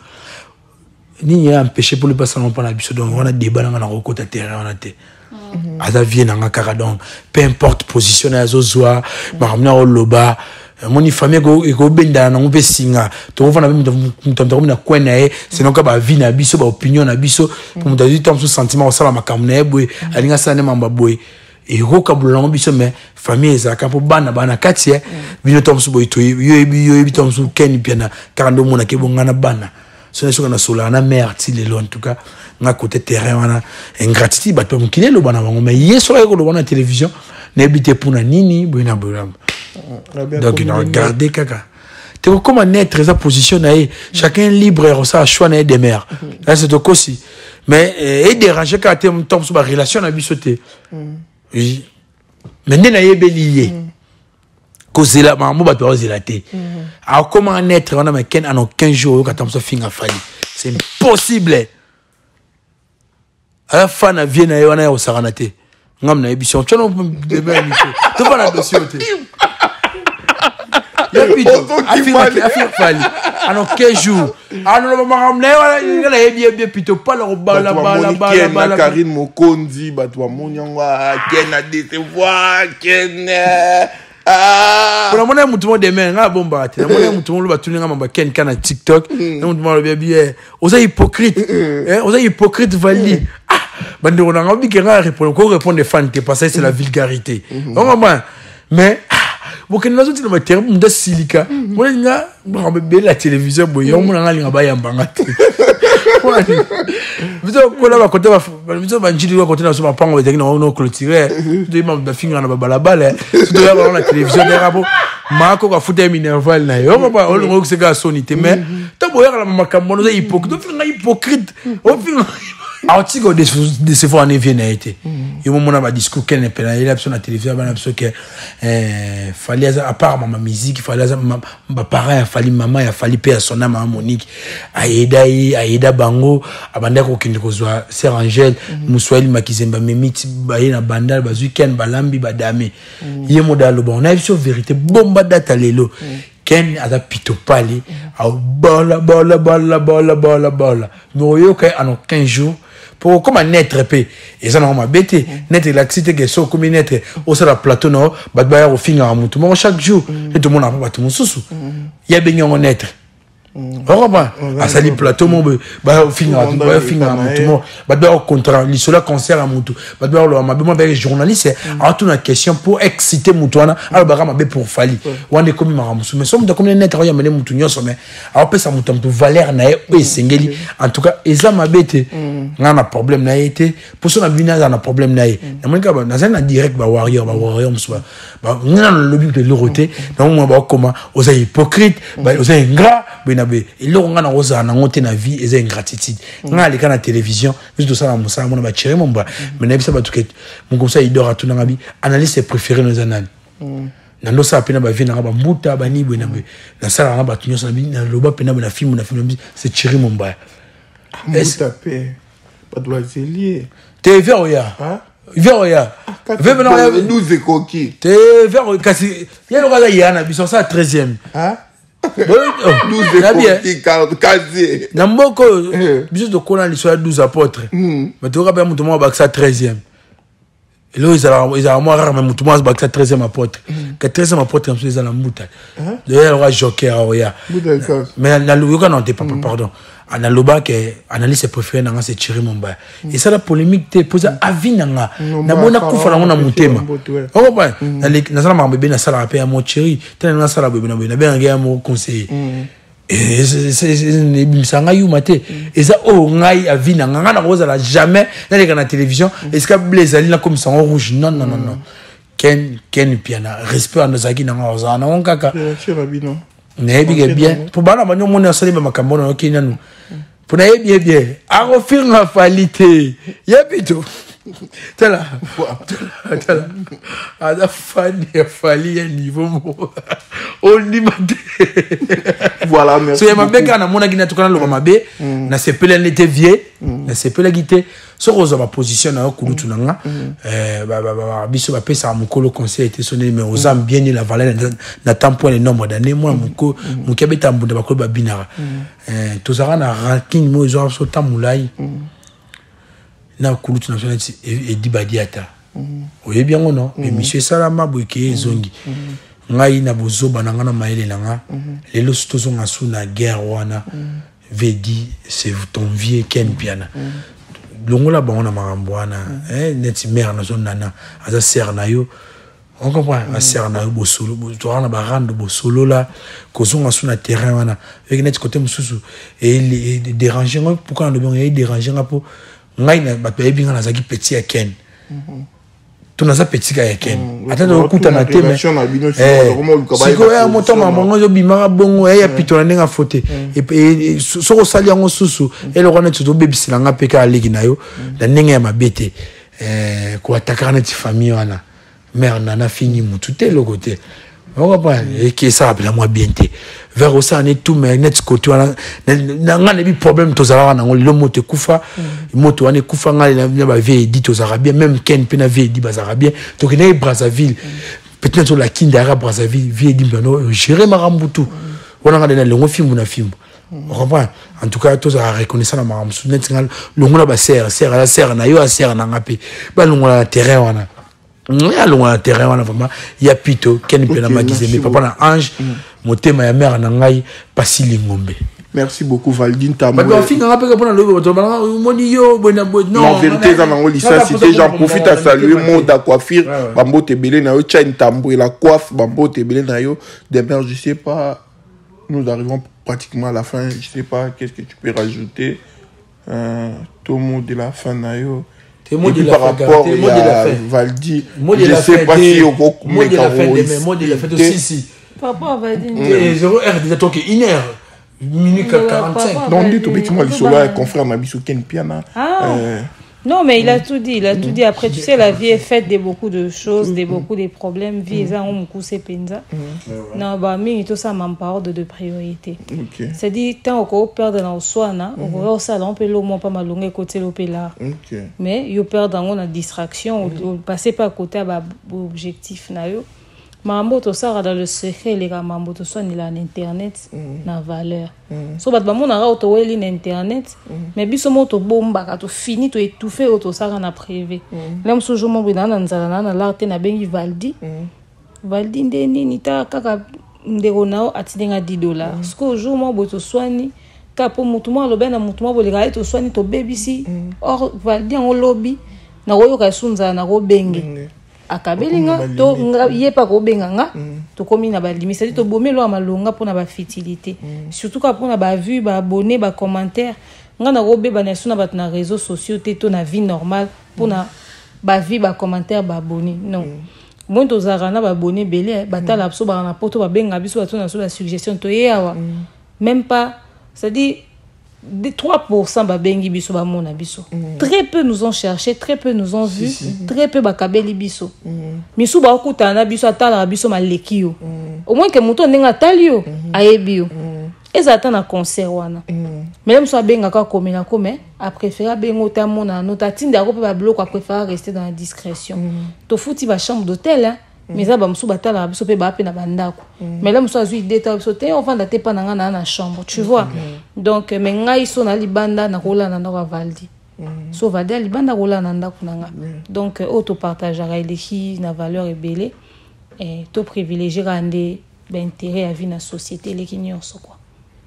ni a empêché pour le passer non pas la biso donc on a débat dans la côté terrain on a té ada vie na ngaka donc peu importe position na zo zoa ba ramna o loba moni famille go benda na ngombe singa to on va na na kwena e sinon ka ba vie na biso ba opinion na biso pour mu dazi tom so sentiment sala makamna e boy alinga sana mamba boy et rokabula na biso mais famille ezaka po bana katie bino tom so boy to yo tom so Ken Piana kando mona ke bongana bana ce n'est pas sur la mère il en tout cas na côté terrain wana ingratitude ba to mukile lo bana bango mais yeso ko lo bana télévision n'habite pour na nini boina boram donc il a regardé kaka tu comment naître sa position chacun libre ça choix des mères là c'est aussi mais et déranger quand tu tombes sur la relation na bisoté oui mais n'est pas lié cause la maman va te zélater alors comment naître on a mais ken en 15 jours quand tu finga fali c'est impossible à la fin na vie na yona au saranate ngam na émission tu non de même tu pas la dossier ya pito affaire fali en 15 jours ah non maman na yona bien plutôt pas le bala Karine Mokondi batwa monyangwa ken a décevoir ken pour la monnaie mutumo demain nga bomba te la monnaie mutumo lo batuni nga mamba ken kana TikTok na mutumo lo bien oza hypocrite vali bande on a envie que nga répondre des fans que parce que c'est la vulgarité mais boken nazo ti na terme nda silika mona nga ba la télévision boyo mona nga linga ba yambanga te biso kola ba côté ba biso ba njili ba côté na so ba pango ba no clôturer de mam da finga na ba balabala so de ba na télévision de rabo mako ka futa minerval na yo ba o ngo se ga sonité mais to boya la makambo no hypocrite to finga hypocrite o finga article de ce fois en vient été et mon a discours qu'elle n'est pas là sur la télévision ba parce que fallait à part ma musique fallait ma parents fallait maman il fallait payer son âme à Monique aida bango abanda ko kindi ko zwa Sœur Angèle muswali makizemba memiti ba na bandal ba weekend balambi badame yemo dalo bon on a sur vérité bomba data lelo ken aza pitopali a bola mais yo ka en 15 jours pour comment naître pe et ça non ma bête naître l'activité que so comme naître au sur la plateau non ba ba au fin à mutu chaque jour et tout le monde a pas tout mon sous il y a bien on naître à sali plateau mon ba au fin à mutu ba ba au contrat li sur la concert à mutu ba ba le ma ba journaliste a tout une question pour exciter mutu ana alors ba ma be pour fali on est comme ma musu mais somme de comme naître ya mené mutu nyoso mais alors pe ça mutu valeur na e sengeli en tout cas eza ma bête na problème na été pour ça na bina na problème na e na monika ba na na direct ba warrior musu ba na le but de l'oroté donc moi ba comment aux hypocrite ba aux ingrat benabe et là on a rosa na ngote na vie et ingratitude na le kana télévision juste ça na musa mona ba chéri mon ba mais na bisa ba tuket mon comme ça il dort à tout na bi analyse préféré nos anal na ndo sa pena ba vie na ba mbuta ba ni benabe na sala na ba tunyo sa bi na loba pena na film c'est chéri mon ba mbuta pe pas de zelier te veroya veroya veroya 12 coquilles te veroya kasi ya lo ga yana biso ça 13e casier Namboko, juste de coller l'histoire 12 apôtres. Mais tu rappelles, mon tournoi, ça 13e. Et là, ils ont moins rare, mais mon tournoi, ça 13e apôtre. Que 13e apôtre, ils ont la mouta. D'ailleurs, il y aura Joker, mais la Louga, non, pardon. Analoba que analyse préféré nanga c'est Thierry Momba et ça la polémique te pose avis nanga na mona kufa na mona mutema oh ba na sala ma bébé na sala apé à mon Thierry tena na sala bébé na bien ngaya mo conseiller et c'est sanga yu maté et ça oh ngai avis nanga na roza la jamais na les na télévision est-ce que blaze ali na comme ça en rouge non ken piana respect à nos aki nanga roza na on kaka n'est bien pour bana banyo mona sali ba makambo na okina nous pour naïe bien à refaire la qualité y'a plutôt tala à la fin il fallait un niveau on dit voilà merci so y'a mabeka na mona gina tukana lo mabe na sepele n'était vieux na sepele gite so roza ba position na kulutu nanga ba biso ba pesa mukolo conseil était sonné mais aux hommes bien la valeur na tampon le nombre d'années moi muko mukebeta mbunda ba ko ba binara tozara na ranking mo zo so tamulai na kulutu na sonné et dibadiata oye bien non mais monsieur Salama boyke zongi ngai na bozoba na ngana maele nanga lelo stozo ngasu na guerre wana vedi c'est ton vieux ken piana longola bango na marambwana neti mère na zone nana aza sœur na yo on comprend a sœur na yo bosolo to na barando bosolo la kozonga su na terrain wana avec net côté mususu et déranger pourquoi on doit déranger ngapo ngai na bato ebinga na zaki petit ya ken tonaza petit ka yeken atando okuta na teme siko ya moto mamango zo bimara bongo ya pitona nenga fote et soko sali yango susu ele kona tso bebisila nga peka aliki nayo na nenga ya mabete ko atakana na ti famille wana mère nana fini mutu te le côté on va pas et qui ça appelle moi bien te vers au ça net tout mais net côté wana nga na bi problème to zala na ngolo moto kufa moto wana kufa nga na ba vie dit aux arabiens même ken pe na vie dit bas arabiens donc na Brazzaville peut-être sur la Kindara Brazzaville vie dit no gérer marambutu wana nga na longo film na film on comprend en tout cas tous à reconnaissant la marambutu net ngal longo na ba serre na yo a serre na ngapi ba longo na terrain wana allons à terrain on a vraiment il y a pito ken pena magize mais papa na ange motema ya mère na ngai pasili ngombe. Merci beaucoup Valdine Tamou. Bah fin on rappelle que pendant le moni yo bona non en vérité ça m'a licencié j'en profite à saluer Moda coiffure bambo tebele na yo chain tambo et la coiffe bambo tebele na yo demain je sais pas nous arrivons pratiquement à la fin je sais pas qu'est-ce que tu peux rajouter tout mot de la fin na yo. Et puis par rapport à Valdi, je ne sais pas si on va mettre en rôle. Moi, de la fête aussi, si. Papa Valdi. 0h, déjà, donc 1h. Minute 45. Non, dit tout bêtement, il sont là, confrère Nabiso Ken Piana. Non, mais il a tout dit. Il a tout dit. Après, tu sais, la vie est faite de beaucoup de choses, de beaucoup de problèmes. Vie, ça, on me cousse penza. Non, bah, mais tout ça m'empare de priorités. C'est-à-dire, tant qu'on perd dans le soin, on va au salon, on peut l'homme pas mal longuer côté l'opéra. Mais, il perd dans la distraction, on passe pas à côté à l'objectif. Mambo to sara dans le secret les mambo to soit ni la internet na valeur so bat ba mona ra to weli na internet mais biso moto bomba ka to fini to étouffer to sara na privé même so jomo bina na nzala na l'arte na bengi Valdi Valdi ndeni ni ta kaka ndeko nao atidenga $10 sko jomo boto swani ka po mutu mo lo bena mutu mo bolika to swani to babisi or Valdi en lobby na royo ka sunza na go bengi akabelinga to yepa ko benganga to komi na ba limite c'est to bomelo amalonga pona ba fertilité surtout ka pona ba vue ba abonné ba commentaire nga na robe ba na suna ba na réseaux sociaux te to na vie normale pona ba vie ba commentaire ba abonné non moi to zarana ba abonné belé ba tala so ba na poto ba benga biso ba to na so la suggestion to yawa même pas c'est dit des 3% ba bengi biso ba mona biso très peu nous ont cherché très peu nous ont vu très peu ba kabeli biso misu ba okutana biso atala biso malekio au moins que muto ndenga talio ayebio ezata na concert wana même so benga ka komena comme a préféré bengo ta mona nota tinda ko ba bloc a préféré rester dans la discrétion to futi ba chambre d'hôtel mais ça ba musu batala biso pe ba pe na bandako mais là musu azui deta biso te on va ndater pa na na chambre tu vois donc mais ngai so na libanda na kola na ndako Valdi so Valdi libanda kola na ndako nanga donc auto partagera eleki na valeur ebele et to privilégier rendre intérêt à vie na société eleki nyonso quoi.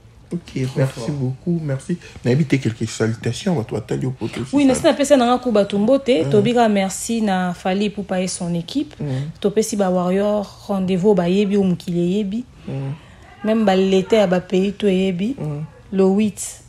Ok, merci beaucoup, merci. N'habitez quelques salutations à toi, Talio Poto. Oui, nous sommes passés dans un coup batumbote. Tobiga merci na Fali pour payer son équipe. Topesi ba warrior rendez-vous ba yebi ou mkile yebi. Même ba l'été à ba pays to yebi. Le 8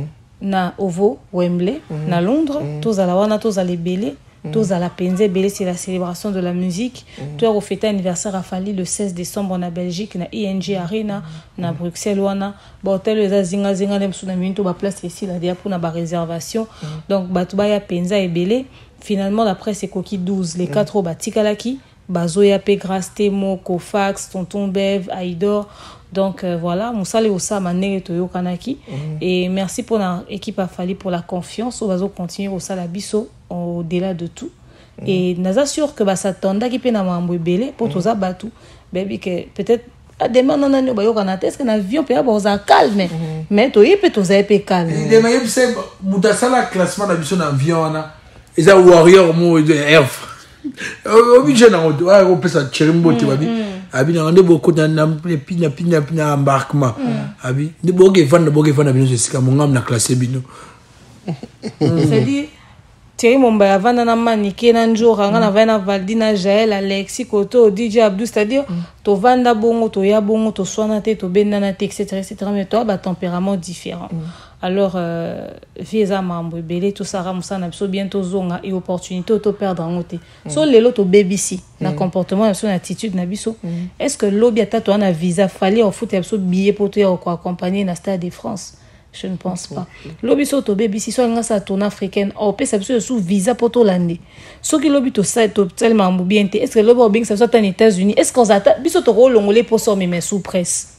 na Ovo Wembley na Londres. Tous à la wana tous à les belé. Tous à la penze belé c'est la célébration de la musique. Tout a refêté anniversaire à Fali le 16 décembre en Belgique na ING Arena na Bruxelles wana. Ba hôtel les zinga zinga dem suna minto ba place ici là dia pour na ba réservation. Donc batuba ya penza et belé. Finalement d'après c'est coquille 12 les 4 ba tikalaki bazoya pe grâce temo Kofax tonton Bev Aïdor. Donc voilà, Moussa Leosa Manere Toyo Kanaki. Et merci pour l'équipe à Fali pour la confiance. On va continuer au Salabiso au-delà de tout. Et nous assure que ça tenda qui peut nous belé pour tout ça batou. Baby que peut-être demain non non bayo kanate est-ce que l'avion peut avoir ça calme mais toi il peut tout ça peut calme. Demain il c'est mutasa la classement d'avion en avion na. Et ça warrior mo de air. Obligé na on peut ça chirimbo tu babi. Abi na ngande beaucoup na pina embarquement. Abi de boge vanda bino jusqu'à mon ngam na classé bino. C'est-à-dire Thierry Momba vanda na manike na njora nga na vana Valdi na Jaël Alexis Koto DJ Abdou c'est-à-dire to vanda bongo to ya bongo to soana te to benda na te etc mais toi ba tempérament différent. alors visa mambo belé tout ça ramusa na biso bientôt zonga et opportunité auto perdre en côté so lelo to BBC na comportement son attitude na biso est-ce que lobby ata to na visa fallait au foot biso billet pour te accompagner na Stade de France? Je ne pense pas. Lobby so to BBC so nga sa tourne africaine au pesa biso sous visa pour to lande so ki lobby to site to tellement bien est-ce que lobby obing ça soit en États-Unis est-ce qu'on attend biso to rolongolé pour so mais sous presse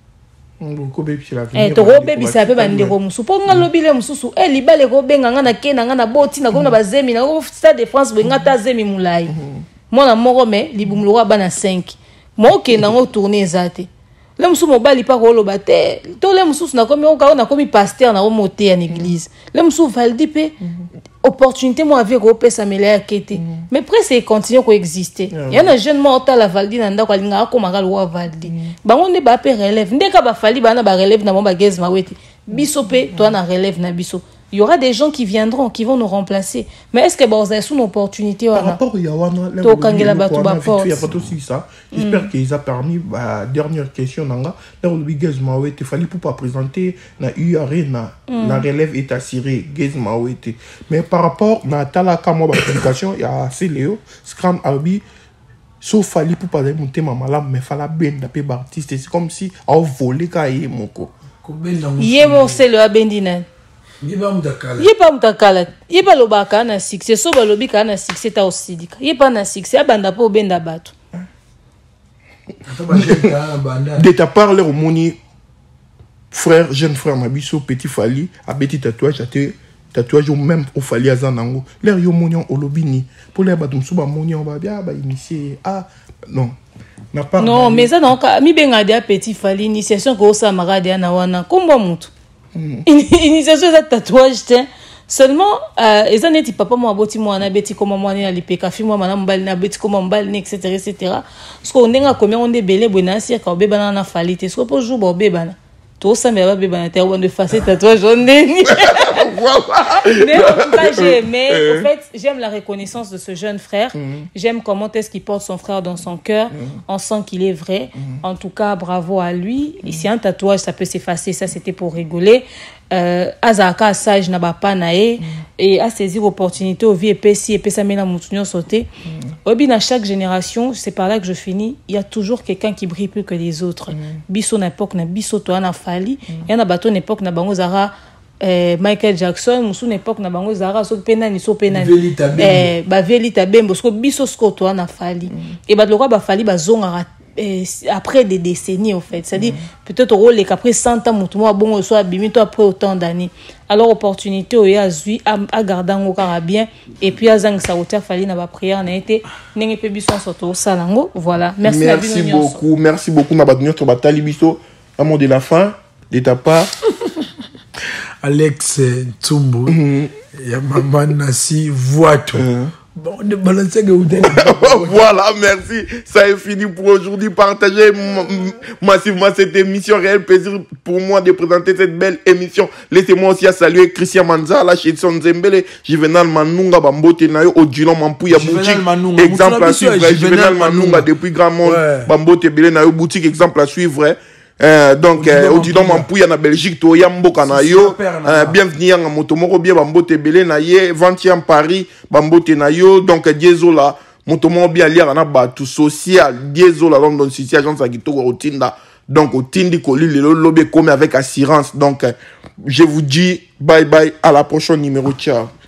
to robebi ça peut bande romusu po nga lobby le mususu libale ko benga nga na kena nga na boti na ko na bazemi na ko Stade de France benga ta zemi mulai mona moko me libumulu wa bana 5 mo ke na ngo tourner zate le musu mobali pa ko loba te to le musu na komi o na komi pasteur na o moté en église le musu valdi pe opportunité mo avec ko pesa mele akete mais presque continue ko exister ya na jeune mo ta la valdi na ndako alinga ko makalo wa valdi bango ne ba pe relève ndeka ba fali bana ba relève na mo ba gez maweti biso pe to na relève na biso. Il y aura des gens qui viendront, qui vont nous remplacer. Mais est-ce que vous avez une opportunité? Par rapport à Yawana, il y a pas aussi ça. J'espère qu'ils ont permis, dernière question, il fallait pas présenter la relève est assurée, mais par rapport à la communication, il y a Céléo, Scrum Albi, sauf fallait pas monter ma malade, mais fallait bien d'appeler artiste. C'est comme si on volait quand il est mon co. Yémo c'est le abendina. Yépa mutakala. Yépa lobaka na succès. So balobi ka na succès ta osidika. Yépa na succès abanda po benda bato. De ta part le moni frère, jeune frère Mabiso petit Fali a petit tatouage ou même au Fali azanango. L'air yo moni au lobini pour les batum suba moni on va bien initier non. Non, mais ça non mi benga de petit Fali initiation ko samara de na wana kombo mutu. Initiation de tatouage seulement les années ti papa moi boti moi na beti comme moi na lipeka fi moi mana mbali na beti comme mbali etc parce qu'on ndenga combien on de belé bona si ka beba na falite ce pour jour bo beba na to ça mais beba na terre on de faire tatouage on ndeni mais en fait j'aime la reconnaissance de ce jeune frère. J'aime comment est-ce qu'il porte son frère dans son cœur. On sent qu'il est vrai. En tout cas, bravo à lui. Ici, un tatouage, ça peut s'effacer. Ça, c'était pour rigoler. Azaka sage na bapa nae et à saisir l'opportunité au vie et si et ça mena moutonio sauter. Obi dans chaque génération, c'est par là que je finis, il y a toujours quelqu'un qui brille plus que les autres. Biso na époque na biso to na fali, y en a bateau époque na bango zara Michael Jackson, musu na époque na bango zara so pena ni so pena ba velita bembo so biso sko to na fali. Et ba lokwa ba fali ba zonga après des décennies en fait, c'est-à-dire peut-être au rôle après 100 ans mutumo bon soit abimi to après autant d'années. Alors opportunité o ya zui à garder ngo bien et puis azang sa hauteur fali na ba prière na été nenge pe biso soto salango. Voilà, merci beaucoup na ba donner to batali biso à mot de la fin de ta part. Alex Tsumbu ya maman nasi voito. Bon, de balancer voilà, merci. Ça est fini pour aujourd'hui. Partagez massivement cette émission. Réel plaisir pour moi de présenter cette belle émission. Laissez-moi aussi à saluer Christian Manza, la Chédson Zembele, Juvenal Manunga, Bambote Nayo, Odilon Mampouya, boutique. Exemple à suivre. Juvenal Manunga, depuis Grand Monde, Bambote Bele Nayo, boutique. Exemple à suivre. Donc Odilon Mampouya na Belgique to yamboka na yo bienvenue en motomoko bien Bambote Bele na ye 20e Paris Bambote na yo donc Diezola motomoko bien lire na batu social Diezola London City agence à kitoko otinda donc otindi koli le lobby comme avec assurance donc je vous dis bye bye à la prochaine numéro ciao.